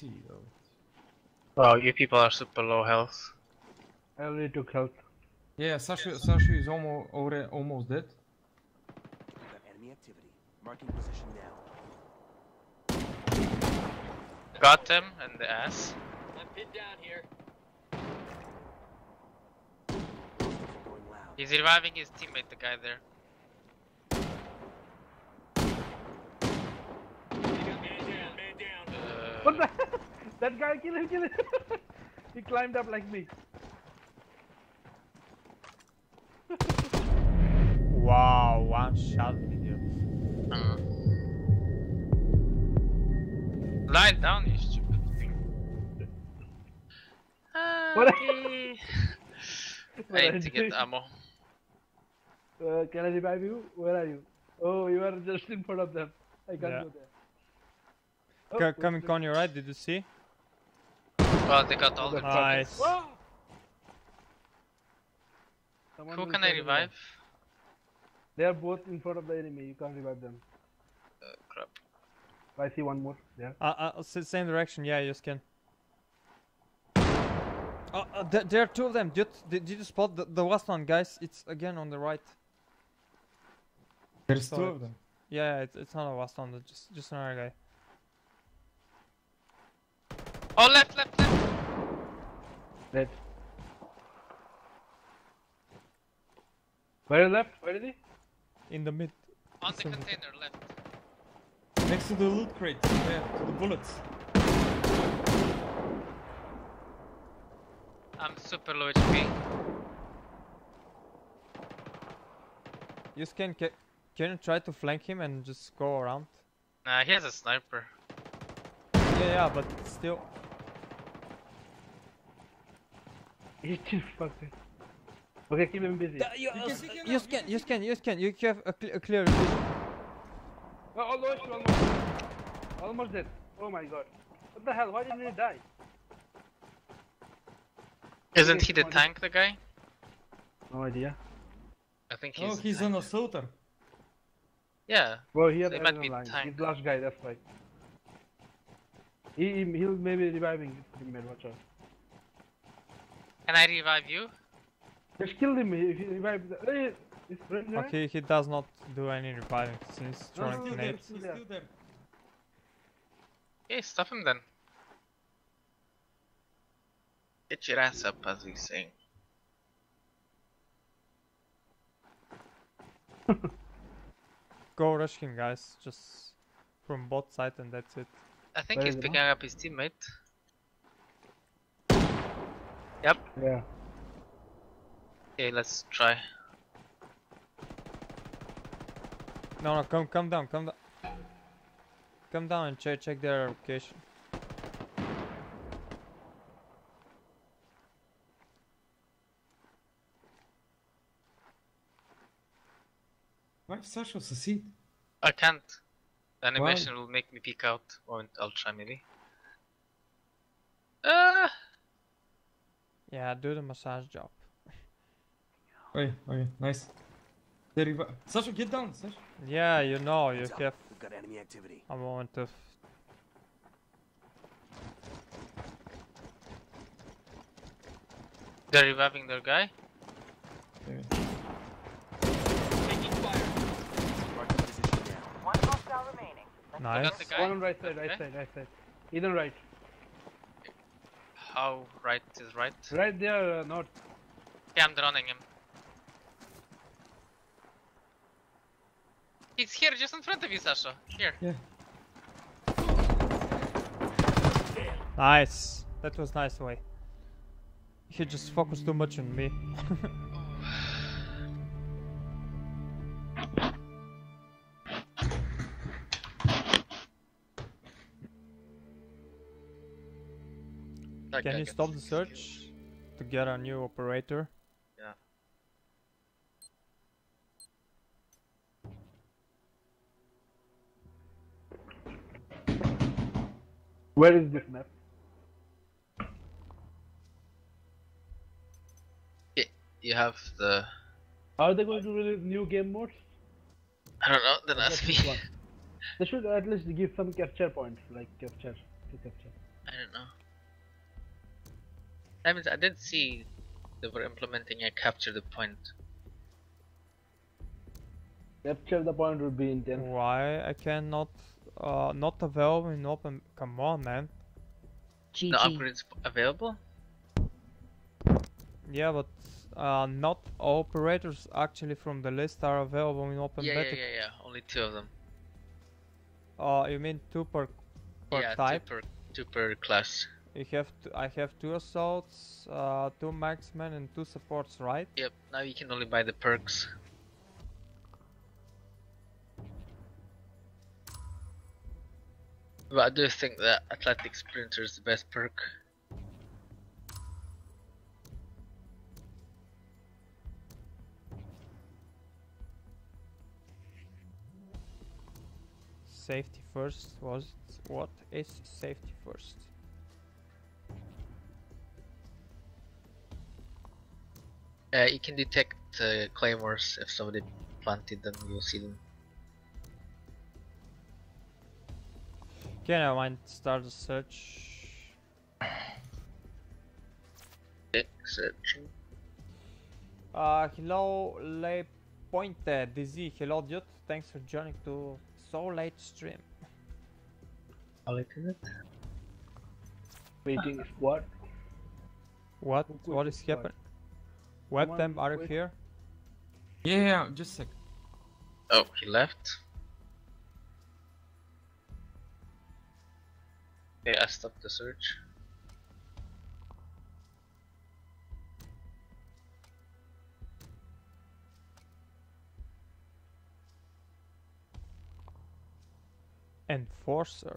see though. Oh, you people are super low health. I already took health. Yeah, Sasha is almost dead. We've got enemy activity. Marking position now. Got him in the ass. I'm pinned down here. Going loud. He's reviving his teammate, the guy there. Man down. What the? That guy, kill him, kill him. He climbed up like me. Wow, one shot video. Lie down, you stupid thing. What? Okay. I need to get ammo. Can I revive you? Where are you? Oh, you are just in front of them. I can't Yeah. go there. Oh, Coming on your right, did you see? Oh, they got all the Nice. Whoa! Someone Who will can I try to revive? They are both in front of the enemy. You can't revive them. Crap. I see one more there. Same direction, yeah, you can. There are two of them. Did you spot the last one, guys? It's again on the right. There's So two of them. Yeah, it's not a last one. Just another guy. Oh, left. Dead. Where left? Where is he? In the mid. On the So- container, left. Next to the loot crate. Yeah, to the bullets. I'm super low HP. You can you try to flank him and just go around? Nah, he has a sniper. Yeah, but still. He just fucked it. Okay, keep him busy. You can can. You have a clear. Oh, almost. Almost dead. Oh my god. What the hell? Why didn't he die? Isn't he the Fine. tank, the guy? No idea. I think he's. Oh, he's an assaulter. Yeah. Well, he had They might iron be line. tank. He's the last guy, that's why. He'll maybe reviving his teammate, watch out. Can I revive you? Just kill him if he revives the... Hey, his friend there? Okay, he does not do any reviving since No, throwing no, Still there. grenades. He's still there. Okay, stop him then. Get your ass up, as we saying. Go rush him, guys. Just from both sides, and that's it. I think Where he's is he picking now? up his teammate. Yep. Yeah. Okay, let's try. No, come down. Come down and check their location. Why Sasha succeed? I can't. The animation will make me peek out. Moment, I'll try maybe. Yeah, do the massage job. Okay, nice. Sasha, get down, Sasha. Yeah, you know, you Heads up. have We've got enemy activity. a moment of. They're reviving their guy. Taking fire. Marking position now. One hostile remaining. I Nice. got the guy. One on right side, Okay. right side. Either right. How right is right? Right there, not. Okay, I'm drowning him. He's here, just in front of you, Sasha. Here. Nice. That was nice way. He just focused too much on me. That Can guy you gets stop the 6 search kills. to get a new operator? Yeah. Where is this map? You have the. Are they going to release new game modes? I don't know, then Or ask just me. this one? They should at least give some capture points, like capture to capture. I don't know. I mean, I did see they were implementing a capture the point. Capture the point would be intense. Why I cannot not available in open? Come on, man. The GG. upgrades available? Yeah, but not all operators actually from the list are available in open Yeah, beta. yeah. Only 2 of them. You mean two per Yeah, type? two per class. You have I have 2 assaults, 2 marksmen, and 2 supports, right? Yep. Now you can only buy the perks. But I do think that Athletic Sprinter is the best perk. Safety first. What is safety first? You can detect claymores if somebody planted them. You'll see them. Can I mind start the search? Okay, searching. Hello, Lay Pointed DZ. Hello, dude. Thanks for joining to so late stream. How late is it? Waiting squad. What? Who What quit is the squad? happening? Come Webcam, on, are you quit. here? Yeah, just a sec. Oh, he left. Okay, I stopped the search. Enforcer.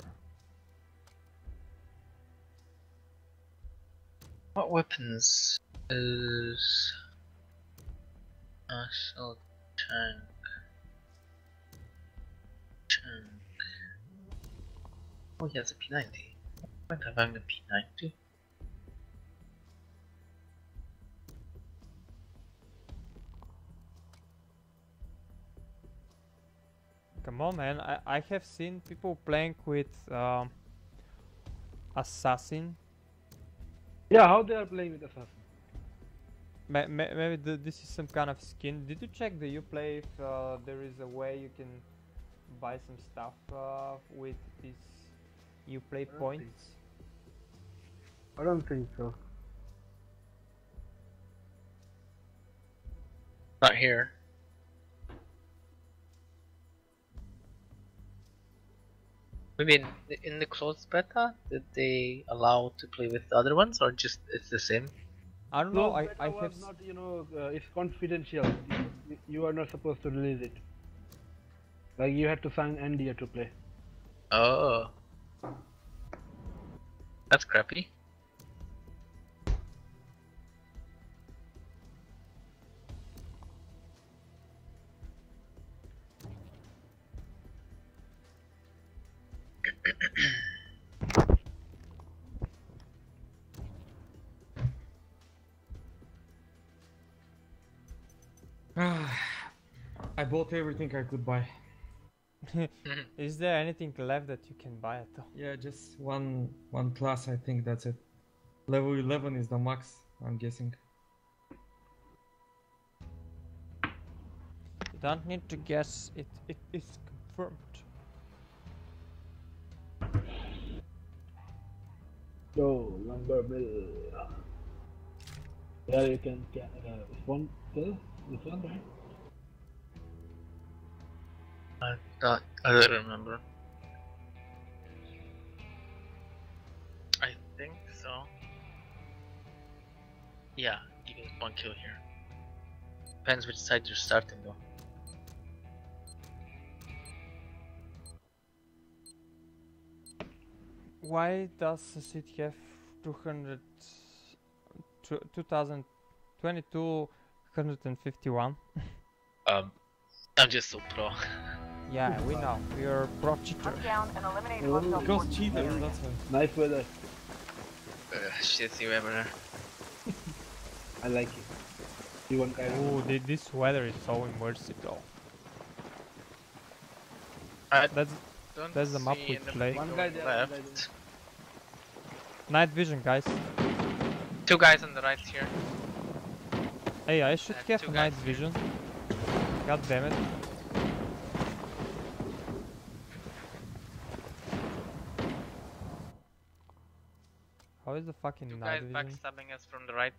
What weapons is assault tank? Oh, he has a P90. Might have having a P90. Come on, man. I have seen people playing with Assassin. Yeah, how they are playing with Assassin? Maybe this is some kind of skin. Did you check the Uplay if there is a way you can buy some stuff with these Uplay points? I don't think so. Not here. Maybe in the closed beta, did they allow to play with the other ones, or just it's the same? I don't know. Closed I beta have was not, it's confidential. You are not supposed to release it. Like you had to sign NDA to play. Oh, that's crappy. I bought everything I could buy. Is there anything left that you can buy at all? Yeah, just one class. I think that's it. Level 11 is the max, I'm guessing. You don't need to guess. It is confirmed. So, lumber mill. Yeah, you can spawn kill this one, right? I don't remember. I think so. Yeah, you can spawn kill here. Depends which side you're starting though. Why does the city have 2022 151? I'm just so pro. Yeah, we know. You're pro cheater. Hunt down and eliminate Oh. hostile Ghost forces in the cheaters, area. that's why. Nice weather. Shitty weather. I like it. You want kind Oh, this weather is so immersive though. I That's don't that's the map see we anybody play. One going guy there, one guy left. Night vision, guys. 2 guys on the right here. Hey, I should have 2 night guys here. vision. God damn it. How is the fucking 2 night guys vision? backstabbing us from the right.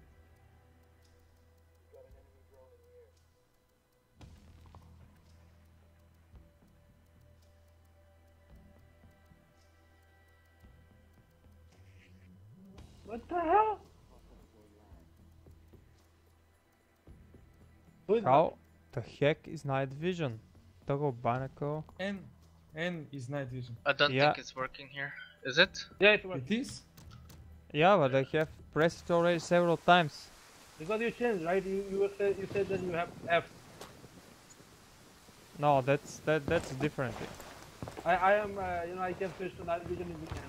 What the hell? Who is How the heck is night vision? Toggle Binacle. N is night vision. I don't Yeah. think it's working here. Is it? that? Yeah, it was. It is? Yeah, but I have pressed it already several times. Because you changed, right? You said that you have F. No, that's different thing. I am I can switch to night vision in the end.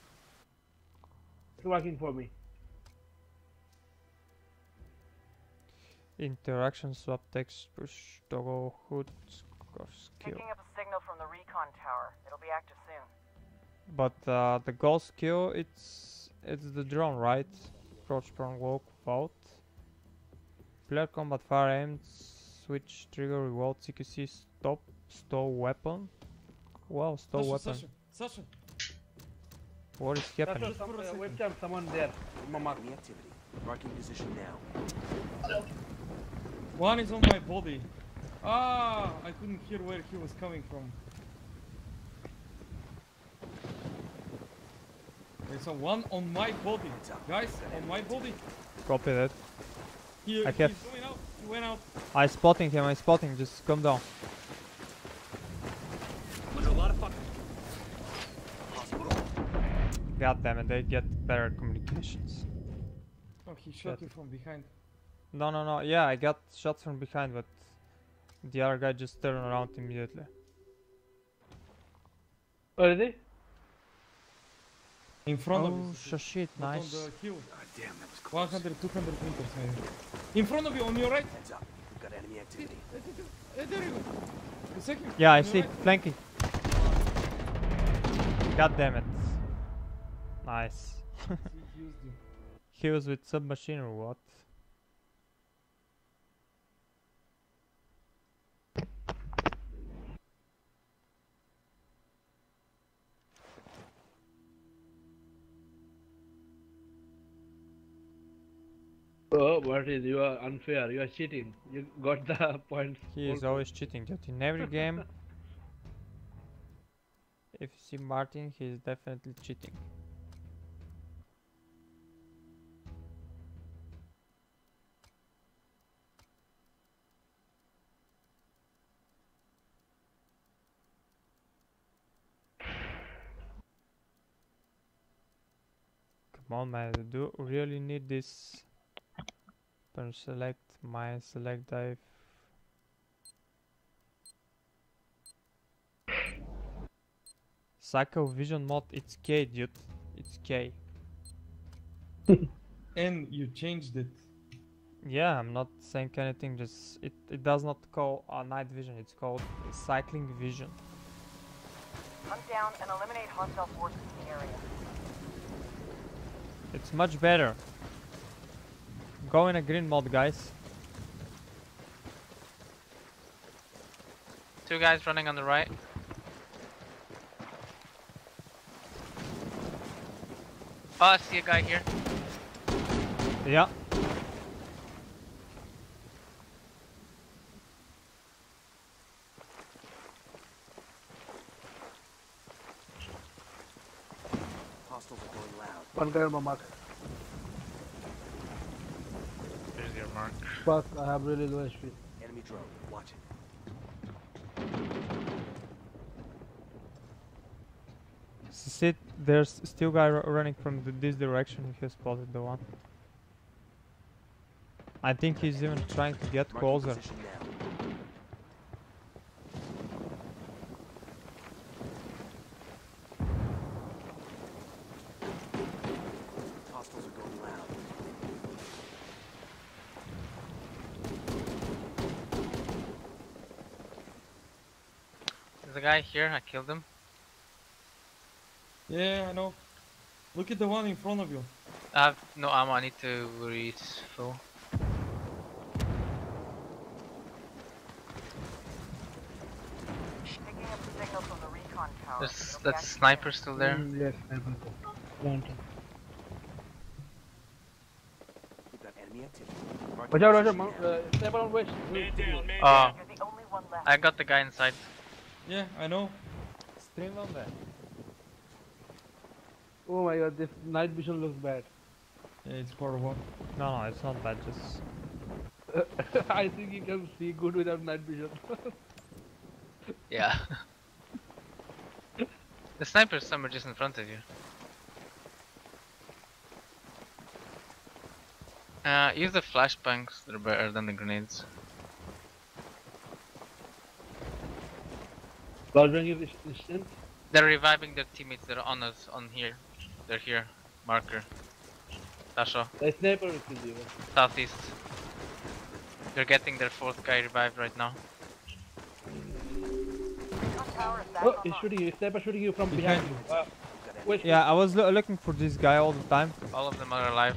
It's working for me. Interaction swap text push toggle hood score skill. Picking up a signal from the recon tower. It'll be active soon. But the goal skill, it's the drone, right? Crouch, prone, walk, vault. Player combat fire aimed, switch trigger, reload, CQC, stop, stow weapon. Wow, stow weapon. Sasha. What is happening? Webcam, someone there. Mama. Enemy activity. Marking position now. One is on my body. Ah, I couldn't hear where he was coming from. There's a one on my body. Guys, on my body. Copy that. He, I he's have- going out. He went out. I spotting him, just calm down. There's a lot of fucking. God damn it, they get better communications. Oh, he shot Shit. you from behind. No, yeah, I got shots from behind, but the other guy just turned around immediately. Where is he? In front of Oh, you. shit, Not nice. on the hill. God damn, that was close. 100, 200 meters maybe. In front of you, on your right. Heads up. We've got enemy activity. There you go. The second. Yeah, I on your see, right. flanking. God damn it. Nice. He used you. He was with submachine or what? Oh, what is you are unfair. You are cheating. You got the points. He is always cheating, but in every game, if you see Martin, he is definitely cheating. Come on, man, I do really need this. Punch select, mine select dive. Psycho Vision mod, it's K, dude. It's K. And you changed it. Yeah, I'm not saying anything, just it does not call night vision, it's called cycling vision. Hunt down and eliminate hostile forces in the area. It's much better. Go in a green mod, guys. 2 guys running on the right. Oh, I see a guy here. Yeah. Hostiles are going loud. One guy on my mark. There's your mark. Fuck, I have really low HP. Enemy drone. Watch it. See, there's still guy running from this direction. If you spotted the one, I think he's even trying to get Marking closer. position now. Hostiles are going loud. There's a guy here, I killed him. Yeah, I know. Look at the one in front of you. I have no ammo, I need to refill. Picking up the signal from the recon tower. There's It'll be that active sniper still there. Yes, sniper. Mountain. We've got enemy activity. Mark Watch out, position Roger. now. Sniper on west. Man down, man Oh, down. You're the only one left. I got the guy inside. Yeah, I know. Stream on there. Oh my god, this night vision looks bad. Yeah, it's horrible. No, it's not bad. Just I think you can see good without night vision. Yeah. The sniper is somewhere just in front of you. Use the flashbangs, they're better than the grenades. Flashbang is instant. They're reviving their teammates that are on us, on here. They're here. Marker. Tasha, The sniper is with you. southeast. They're getting their fourth guy revived right now. Recon tower is back Oh, he's online. shooting you. Sniper shooting you from Behind behind you. Wait, yeah, I was looking for this guy all the time. All of them are alive.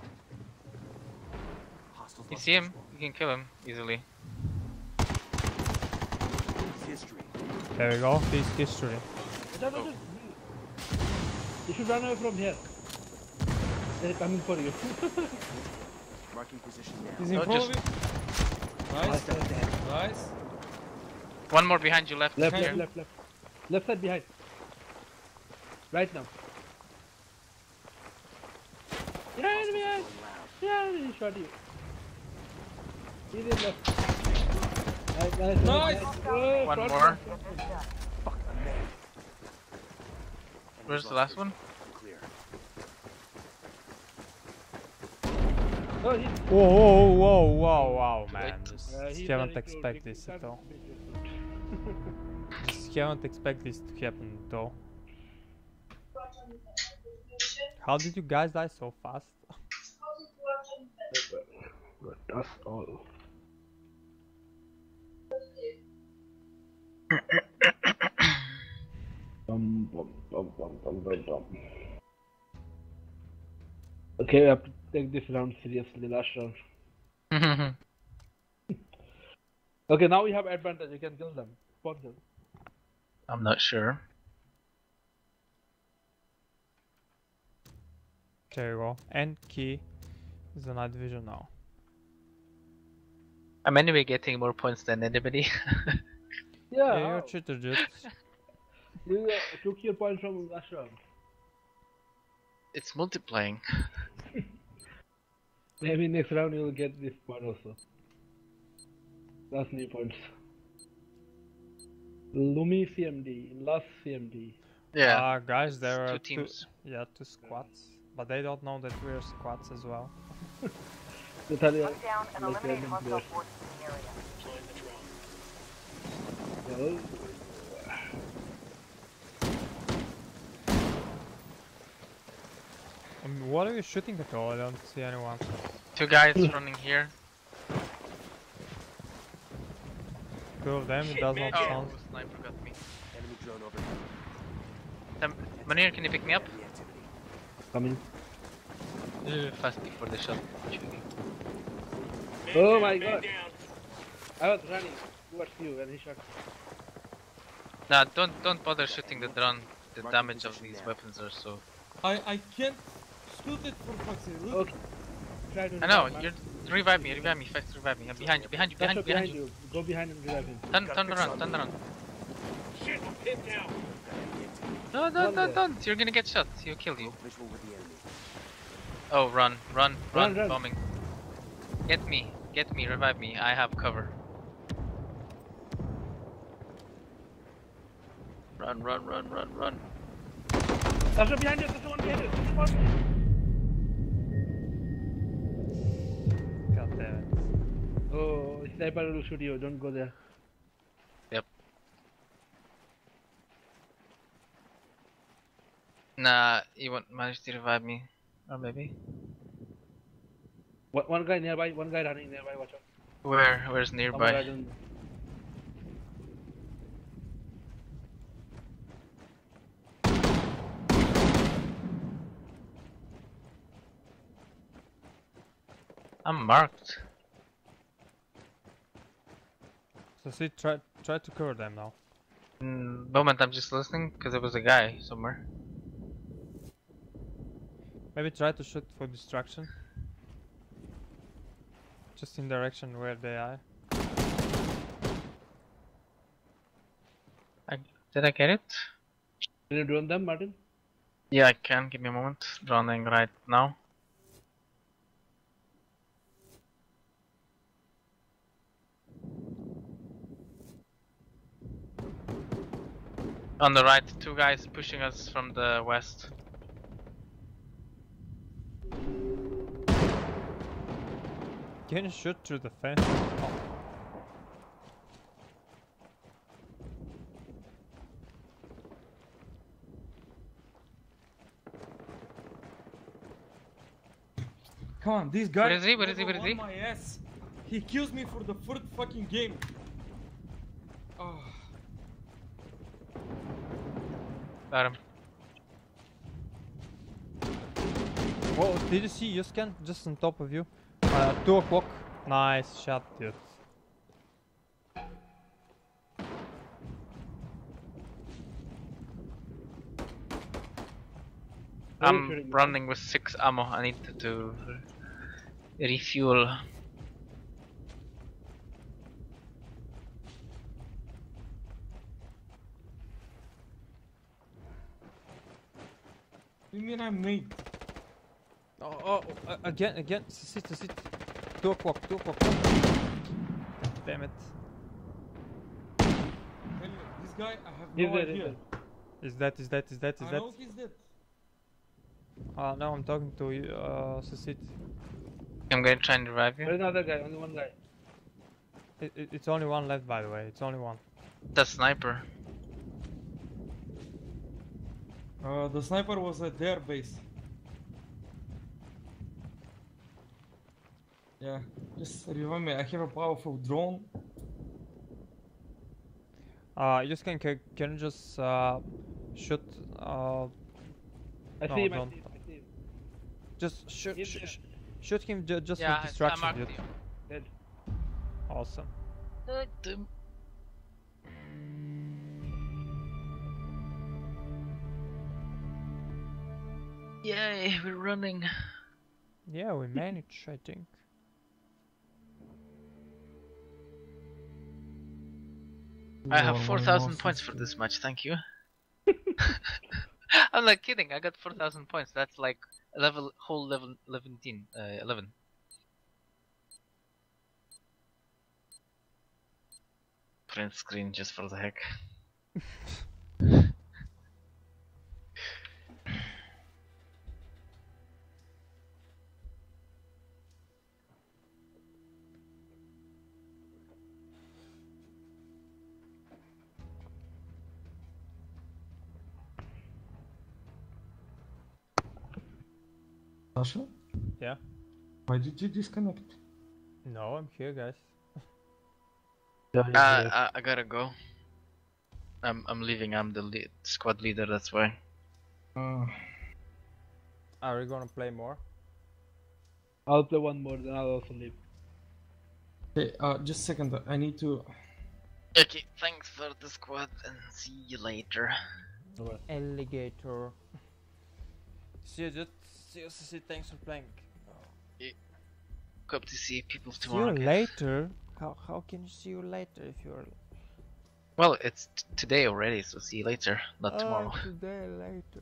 Hostiles You lost see him? visual. You can kill him easily. It's history. There we go. This history. You should run away from here. They're coming for you. Marking position He's now. in No, front of you. Nice. Nice. One more behind you left. Left, here. left. Left side behind. Right now. Behind, behind. Yeah, he shot you. He's in left. Nice. Oh, One front, more. front, Get front. this done. Fuck, I'm mad. Where's Enemies the lost last one? visual. Clear. Oh, he, Whoa, man. Just he's can't very expect close. this You at can't all. beat it. Just can't expect this to happen though. How did you guys die so fast? But that's all. Okay, we have to take this round seriously, last round. Okay, now we have advantage, you can kill them. Spot them. I'm not sure. There you go. And key is the night vision now. I'm anyway getting more points than anybody. Yeah, Yeah, you're a cheater, dude. you took your point from last round. It's multiplying. Maybe next round you will get this point also. Last new points. Lumi CMD, last CMD. Yeah. Guys, there Two are teams. two squads. But they don't know that we're squads as well. Natalia, Hunt down and like eliminate random hostile players. forces in the area. Well, What are you shooting at all? I don't see anyone. Two guys running here. Two of them, it does not Oh, sound. sniper got me. Enemy drone over. Manir, can you pick me up? Enemy activity. coming. Fast before the shot. Oh my god! I was running towards you and he shot. Nah, don't bother shooting the drone. The damage of these weapons are so. I can't shoot it for fuck's sake. Look. Okay. Try to I know. revive, You're man. revive me, fast revive me. I'm behind you, behind you, behind you, That's behind you. Go behind and revive him. Turn around, turn around. Shit, I'm pinned down. Enemy activity. No, don't. You're gonna get shot. He'll kill you. Visual with the enemy. Oh, run, Run. bombing. Get me, revive me. I have cover. Run. Sasha behind you, Sasha one behind you, Sasha one behind you. God damn it. Oh, sniper will shoot you, don't go there. Yep. Nah, you won't manage to revive me. Or maybe. One guy nearby, one guy running nearby, watch out. Where's Somewhere, I nearby? don't know. I'm marked. So see, try to cover them now. Moment, I'm just listening because there was a guy somewhere. Maybe try to shoot for distraction. Just in direction where they are. Did I get it? Can you drone them, Martin? Yeah, I can. Give me a moment. Droning right now. On the right, two guys pushing us from the west. Can you shoot through the fence? Oh. Come on, this guy. Where is he? Where is he? Where is never he? won my ass. He kills me for the first fucking game. Oh. Got him. Whoa, did you see Yuskan just on top of you? 2 o'clock. Nice shot, dude. I'm running with 6 ammo. I need to refuel. You mean I'm late? Again, sit. 2 o'clock. Damn it. This guy, I have no idea. Is that? I know he's dead. Now I'm talking to you, Susit. I'm gonna try and revive you. There's another guy, only one guy. It's only one left, by the way. It's only one. The sniper. The sniper was at their base. Yeah, just remind me, I have a powerful drone. Can you just shoot? I no, see him, don't. I see him. Just shoot him just Yeah, for distraction, I marked dude. you. Dead. Awesome. Yay, we're running. Yeah, we managed, I think. I have 4,000 points for this match, thank you. I'm not kidding, I got 4,000 points. That's like whole level 11. Print screen just for the heck. Sasha? Yeah. Why did you disconnect? No, I'm here, guys. I gotta go. I'm leaving. I'm the squad leader. That's why. Are we gonna play more? I'll play one more, then I'll also leave. Okay, just a second. I need to. Okay, thanks for the squad and see you later. Alligator. See you, dude. See, thanks for playing. Hope to see people See tomorrow. you guys. later? How can you see you later if you're... Well, it's today already, so see you later, not tomorrow. Today, later.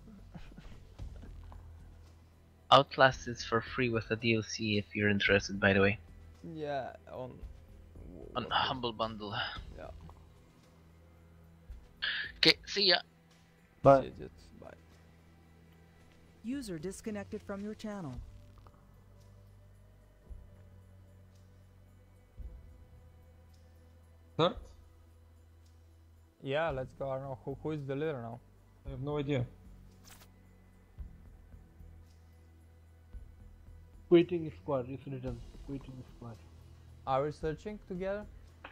Outlast is for free with a DLC if you're interested, by the way. Yeah, on Humble Bundle. Yeah. Okay, see ya. Bye. See you, dude. Bye. User disconnected from your channel. Third? Yeah, let's go. I don't know who is the leader now. I have no idea. Quitting squad is written. Quitting squad. Are we searching together?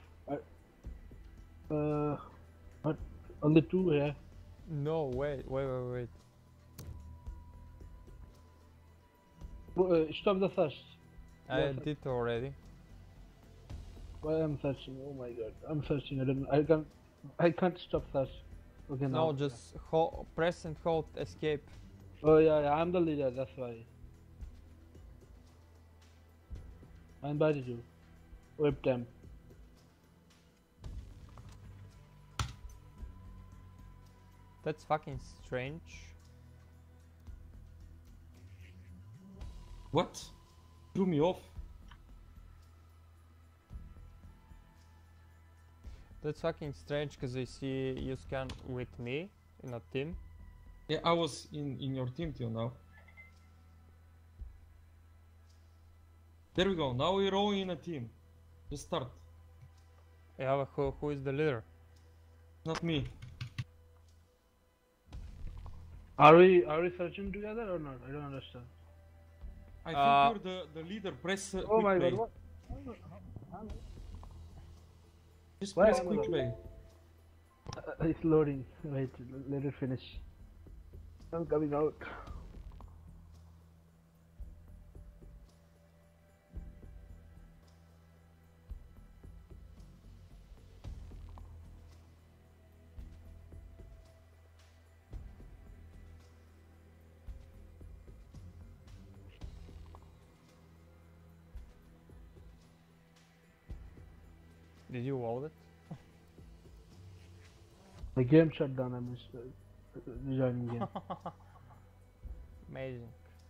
What? Only two, yeah. No, wait. Stop the search. I Yes, did already. why I'm searching? Oh my god, I'm searching. I can't stop search. Okay, now. No, just press and hold escape. Oh yeah, I'm the leader. That's why. I invited you. Webcam. That's fucking strange. What? Threw me off. That's fucking strange because I see you scan with me in a team. Yeah, I was in your team till now. There we go. Now we're all in a team. Just start. Yeah, but who is the leader? Not me. Are we searching together or not? I don't understand. I think you're the leader. Press Oh quick my play. god, what? Just Why press am I quick not- play. It's loading. Wait, let it finish. I'm coming out. Did you load it? The game shut down. I'm just rejoining game. Amazing.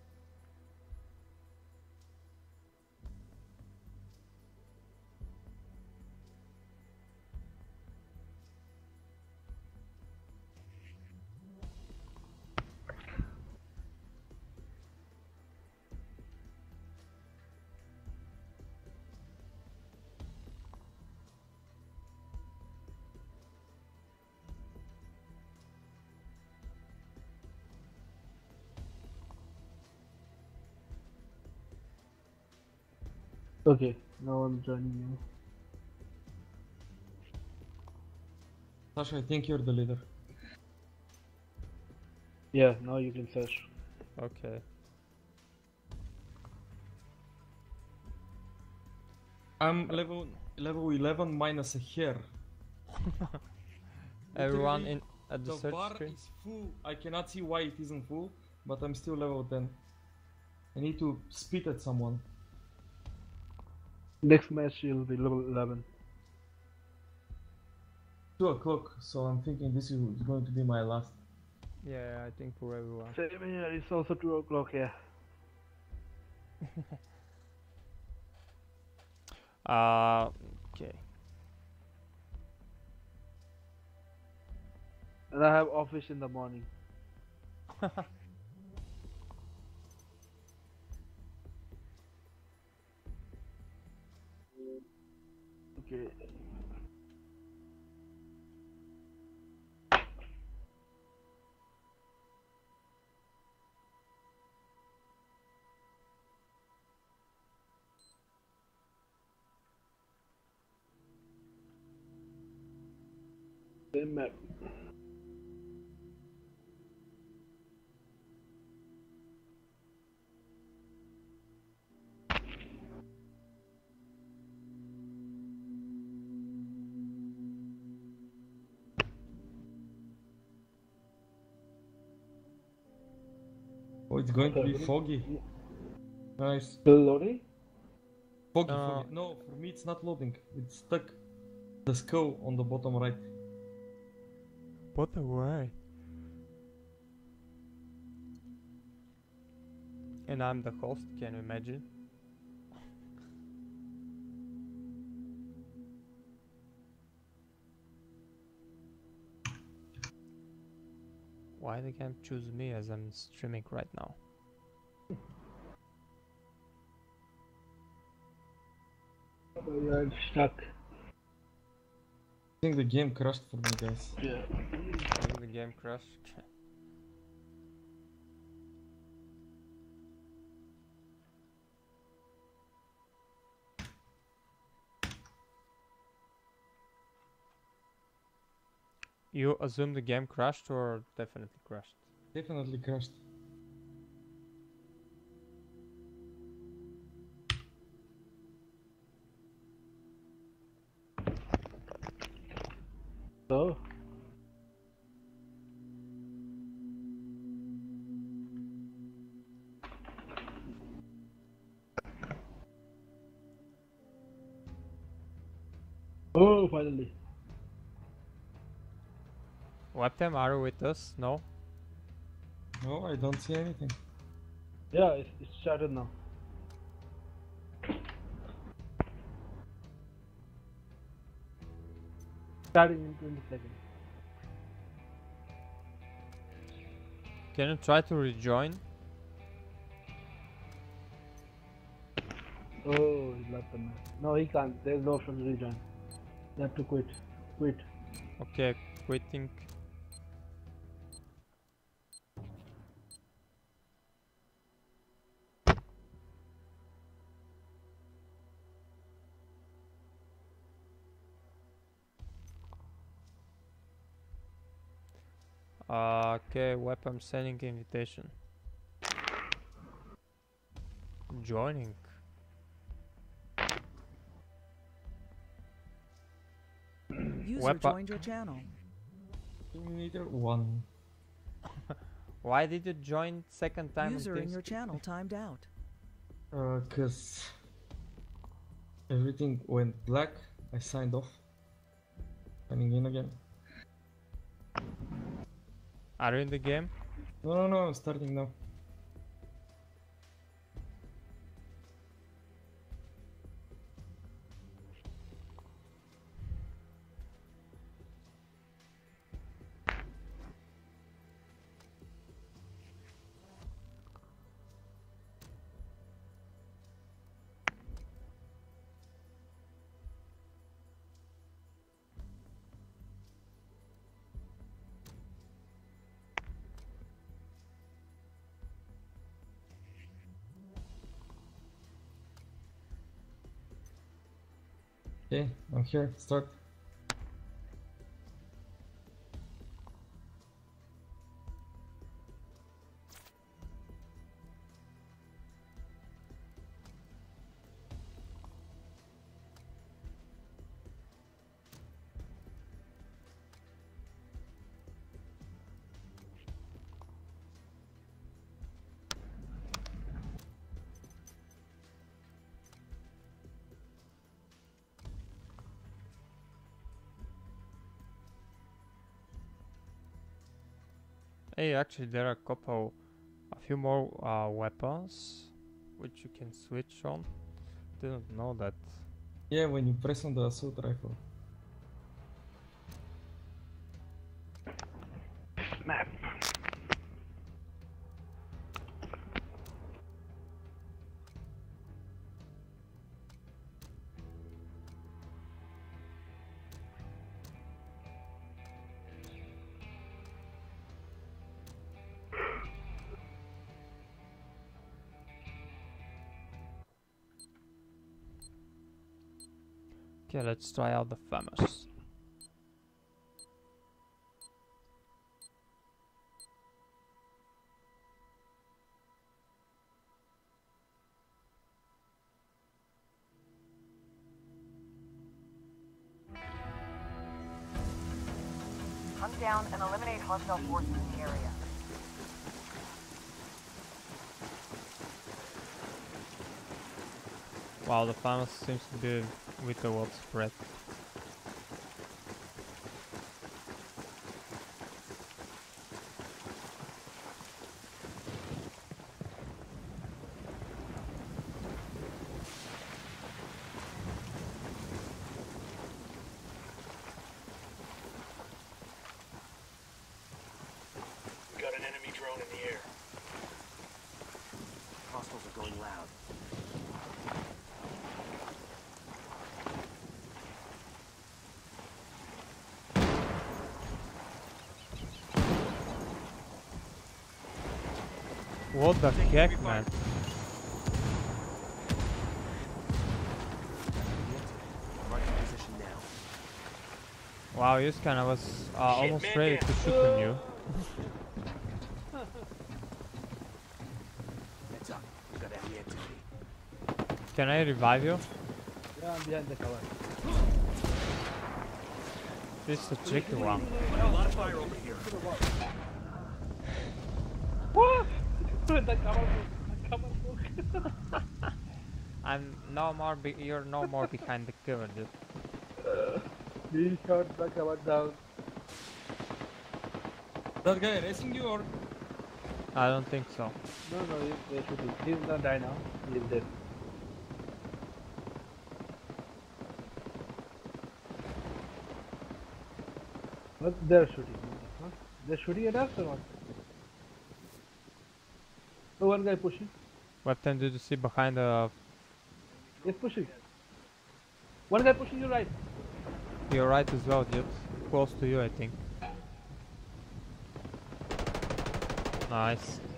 Okay, now I'm joining you. Sasha, I think you're the leader. Yeah, now you can search. Okay. I'm level 11 minus a hair. Everyone Literally, in at the The search bar screen. is full. I cannot see why it isn't full, but I'm still level 10. I need to spit at someone. Next match you'll be level 11. 2 o'clock, so I'm thinking this is going to be my last. Yeah, I think for everyone. Same here, it's also 2 o'clock here. Okay. And I have office in the morning. Okay. Same map. Oh, it's going to be foggy. Nice. Still loading? Foggy, foggy. No, for me it's not loading. It's stuck. The skull on the bottom right. What the way? And I'm the host, can you imagine? Why the game choose me as I'm streaming right now? Oh, yeah, it's stuck. I think the game crashed for me, guys. Yeah. I think the game crashed. You assume the game crashed or definitely crashed? Definitely crashed. So, oh, finally. Webcam, are you with us? No? No, I don't see anything. Yeah, it's started now. Starting in 20 seconds. Can you try to rejoin? Oh, he left the match. No, he can't. There's no option to rejoin. You have to quit. Quit. Okay, quitting. Okay, web, I'm sending invitation. Joining. User Weapon. joined your channel. Neither one. Why did you join second time? User in your TeamSpeak? channel timed out. Cause everything went black. I signed off. Signing in again. Are you in the game? No, I'm starting now. Okay, I'm here. Start. Hey, actually, there are a few more weapons which you can switch on. Didn't know that. Yeah, when you press on the assault rifle. Map. Okay, let's try out the famous. Hunt down and eliminate hostile forces in the area. Wow, the famous seems to be with the world spread. We got an enemy drone in the air. Hostiles are going loud. What the heck, man? Marking position now. Wow, Yuskan, I was almost man ready down. to shoot on you. Heads up. We got enemy activity. Can I revive you? Yeah, I'm behind the cover. This is a tricky one. A lot of fire over here. What? The cover book. I'm no more. You're no more behind the cover, dude. He shot the cover down. That guy racing you or? I don't think so. No, he's shooting. He's gonna die now. He's dead. What? They're shooting. What? They're shooting at us or what? Oh, one guy pushing. What time did you see behind the? He's pushing. One guy pushing you right. You're right as well, dude. Close to you, I think. Nice.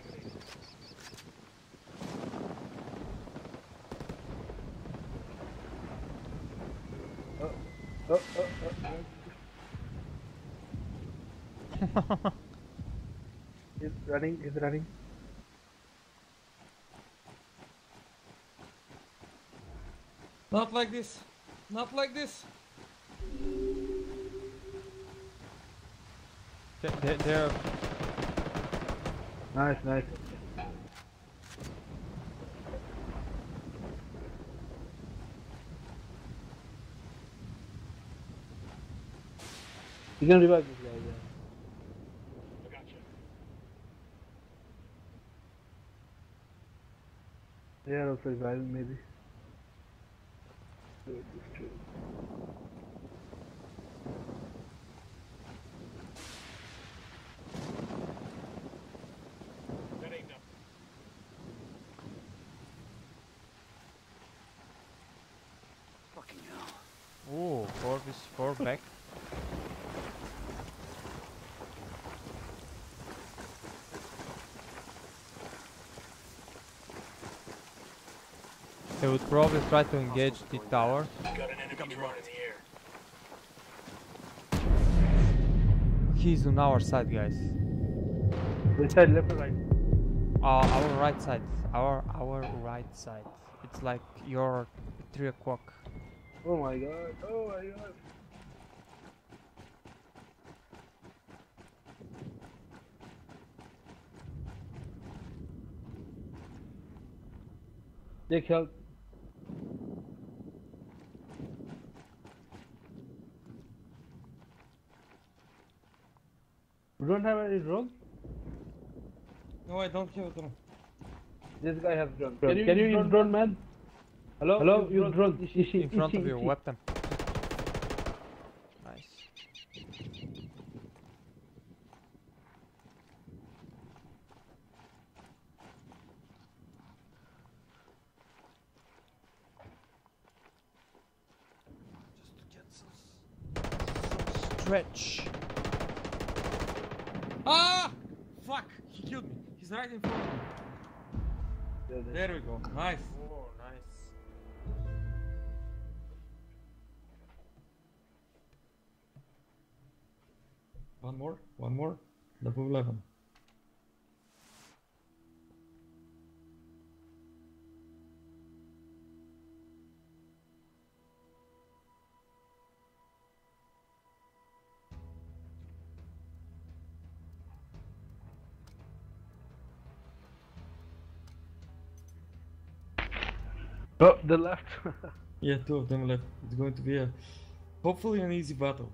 Oh. He's running. Not like this. Not like this. They're Nice. You can revive this guy, yeah. I got you. They are also reviving, maybe. That ain't nothing. Fucking hell. ooh, 4v4 back. They would probably try to engage the tower. Got an enemy drone in the air. He's on our side, guys. Which side, left or right? Our right side. Our right side. It's like your 3 o'clock. Oh my god. Take help. You don't have any drone? No, I don't have a drone. This guy has drone. Can you use drone, man? Hello? Use drone. In front of your weapon. Nice. Just to get some stretch. Ah! Fuck! He killed me. He's right in front of me. There we go. Nice. Oh, nice. One more. Level 11. Oh, the left. Yeah, 2 of them left. It's going to be hopefully an easy battle.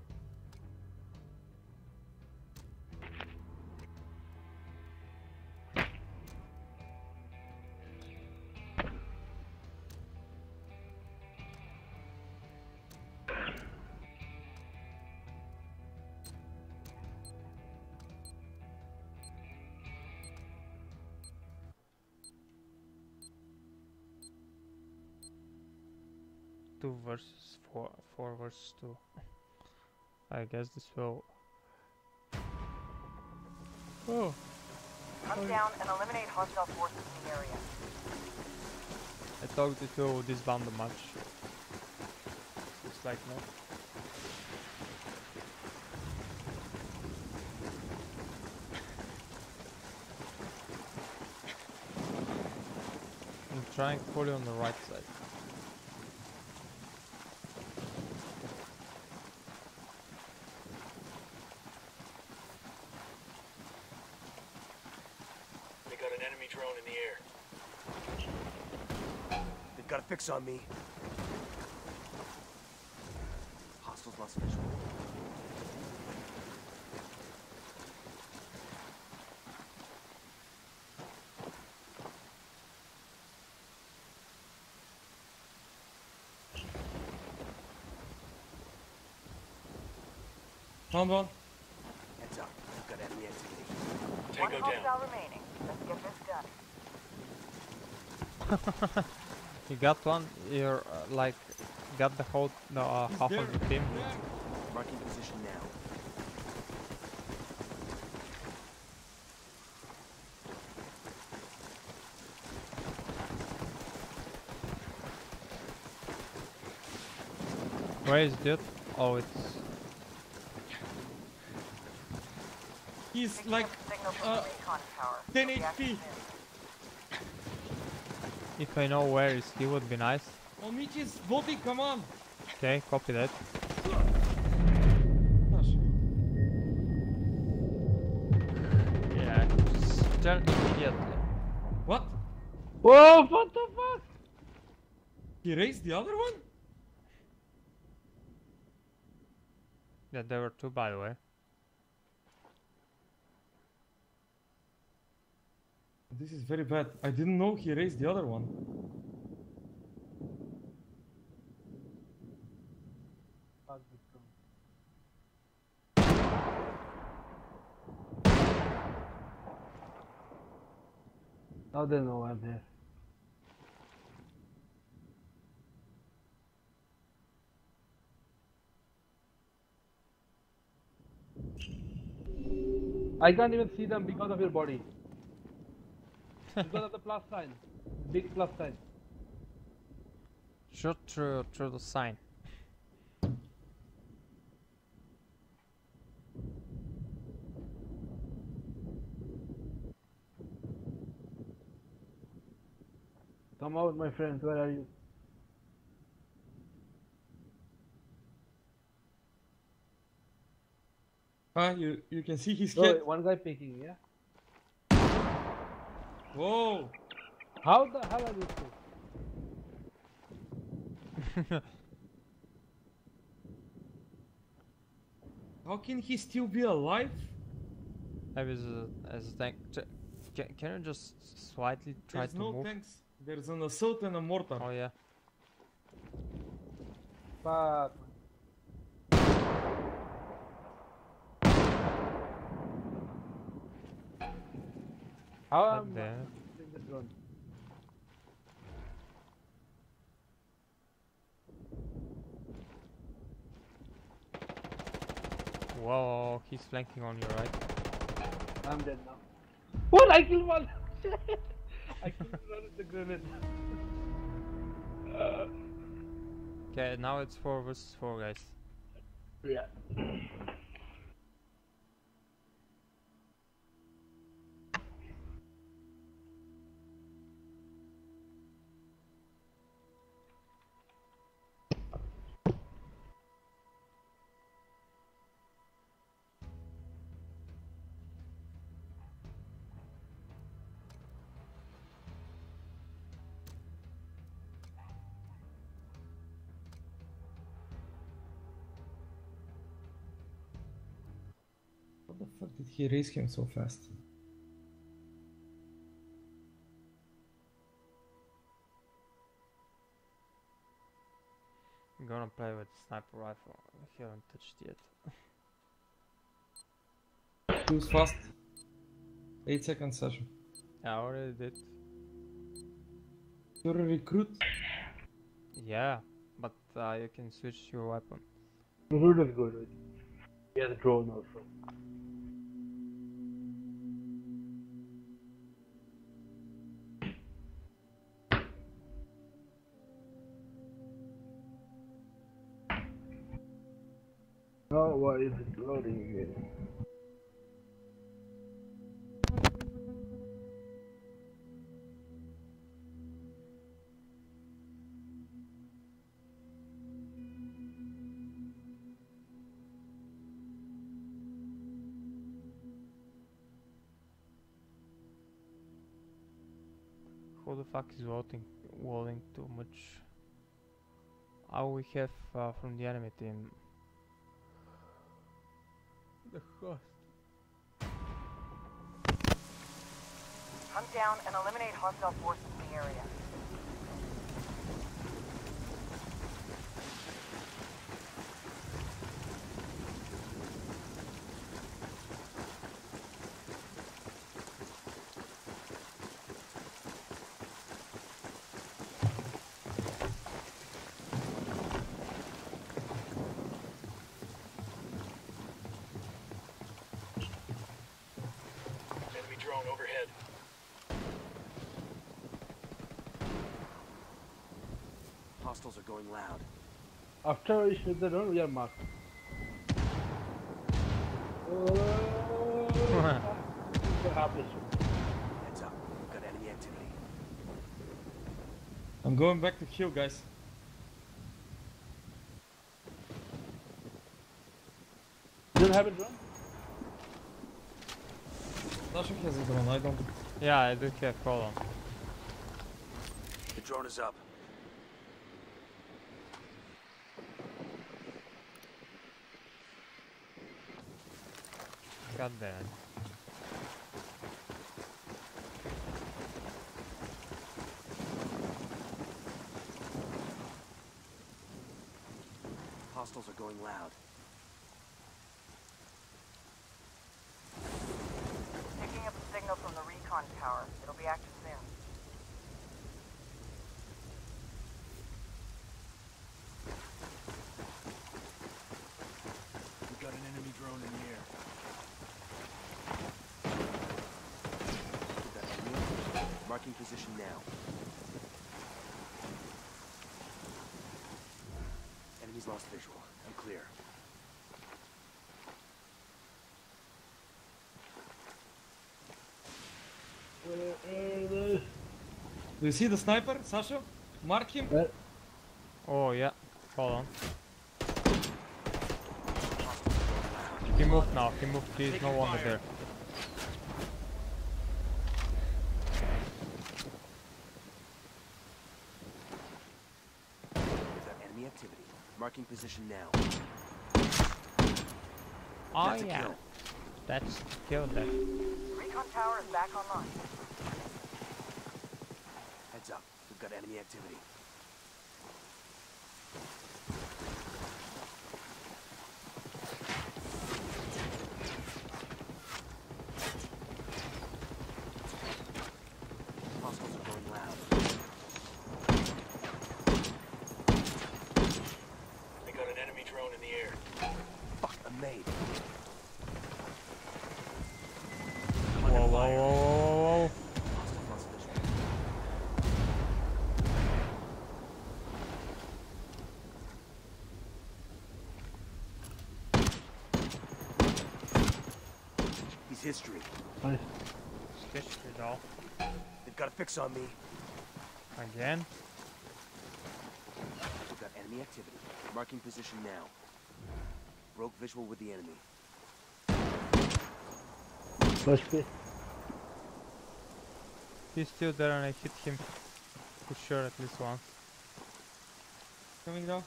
Two versus four versus 2. I guess this will. Oh. Hunt down and eliminate hostile forces in the area. I thought it will disband the match. Looks like no. I'm trying fully on the right side. Enemy drone in the air. They've got a fix on me. Hostiles lost visual. Found one. Heads up. We've got enemy activity. One Tango down. hostile remaining. Let's get this done. You got one. You're like got the whole half There. of the team. There. Marking position now. Where is dude? Oh, it's He's like Signal from the recon tower. 10 You'll be active HP. soon. if I know where is he would be nice. Oh, Mitch is voting, come on. Okay, copy that. Yeah, just turn immediately. What? Whoa, what the fuck? He raised the other one? Yeah, there were two by the way. This is very bad. I didn't know he raised the other one. Now they know I'm here. I can't even see them because of your body. Because of the plus sign. Big plus sign. Shoot through the sign. Come out, my friends. Where are you? You can see his Oh, head. one guy peeking, yeah? Whoa! How the hell are you two? How can he still be alive? Maybe as a tank. Can you just slightly try There's to no move? tanks. There's an assault and a mortar. Oh yeah. Fuck. How Not am I there. using the drone? Whoa, he's flanking on you, right? I'm dead now. What? I killed one! Shit! I killed one with the grenade. Okay, now it's 4 versus 4, guys. Yeah. What the fuck did he raise him so fast? I'm gonna play with sniper rifle. I haven't touched it yet. Choose fast. 8 seconds session. I already did. You're a recruit. Yeah, but you can switch your weapon. Root is good. He has a drone also. Oh, why is it loading again? Who the fuck is walling too much? How we have from the enemy team? The host. Hunt down and eliminate hostile forces in the area. Enemy drone overhead. Hostiles are going loud. After we shoot the drone, we are marked. Heads up. We've got enemy activity. I'm going back to kill, guys. You don't have a drone? Sasha has a drone, I don't. Yeah, I do have. Hold on. The drone is up. God damn. Hostiles are going loud. Picking up a signal from the recon tower. It'll be active soon. We've got an enemy drone in the air. We've got enemy activity. Marking position now. Enemies lost visual. I'm clear. Do you see the sniper, Sasha? Mark him. Oh yeah. Hold on. He moved now. He moved. He's no longer there. We've got enemy activity. Marking position now. Oh That's a yeah. kill. That's killed that. Recon tower is back online. Heads up. We've got enemy activity. Hostiles are going loud. They got an enemy drone in the air. Fuck, I'm made. Whoa, whoa, whoa, whoa, whoa. Hostiles lost visual. He's history. Nice. Stitched it all. They've got a fix on me. Again. We've got enemy activity. Marking position now. Broke visual with the enemy. Flash pit. He's still there and I hit him. For sure at least once. Coming down.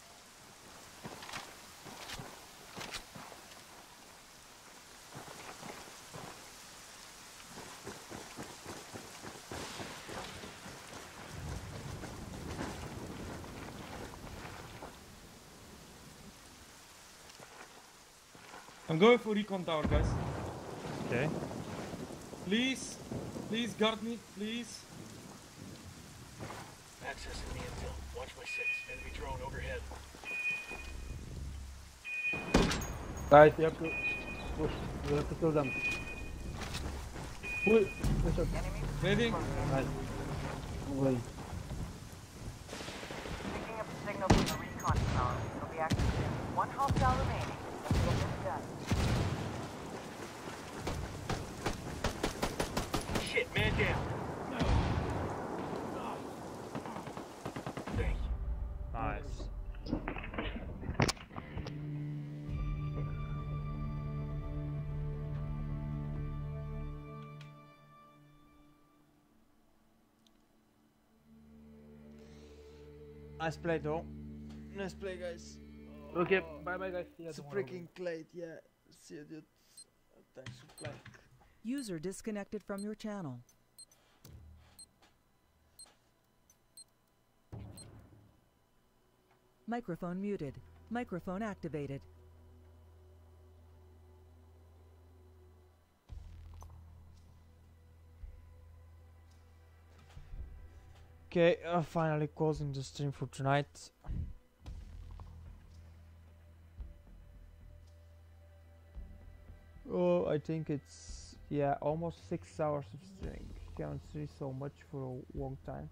I'm going for recon tower, guys. Okay. Please, please guard me, please. Accessing the infill. Watch my six. Enemy drone overhead. Guys, you have to push. You have to kill them. Pull. Push up. Ready? Nice. Moving. Picking up a signal from the recon tower. It'll be active soon. One hostile remaining. Let's get this done. Shit, man down. Thank you. Nice. Nice play though. Nice play, guys. Okay, bye bye guys. See ya It's tomorrow. freaking late, yeah. See you, dude. Thanks for playing. User disconnected from your channel. Microphone muted. Microphone activated. Okay, finally closing the stream for tonight. Oh, I think it's, yeah, almost 6 hours of streaming. Can't see so much for a long time.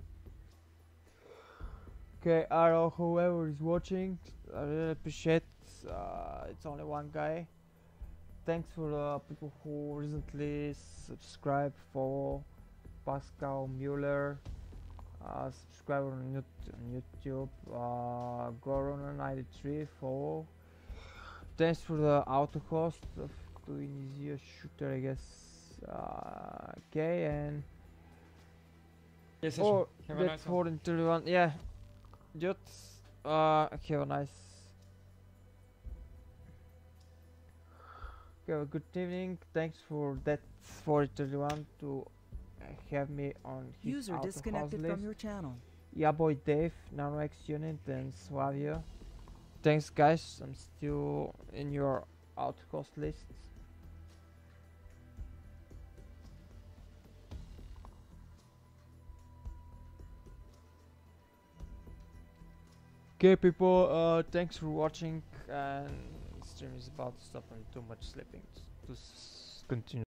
Okay, I don't know whoever is watching, I really appreciate. It's only one guy. Thanks for the people who recently subscribed, follow Pascal Mueller, subscriber on YouTube, Goron93, follow. Thanks for the auto host of doing easier shooter, I guess. Okay, and Yes, oh, have a that's nice one. 431. Yeah, just have a nice. Okay, well, good evening. Thanks for that 431 to have me on his User auto disconnected house from list. your channel. Yeah, boy Dave, NanoX Unit, and Slavia. Thanks, guys. I'm still in your outcast list. Okay, people. Thanks for watching. And stream is about to stop and too much sleeping to continue.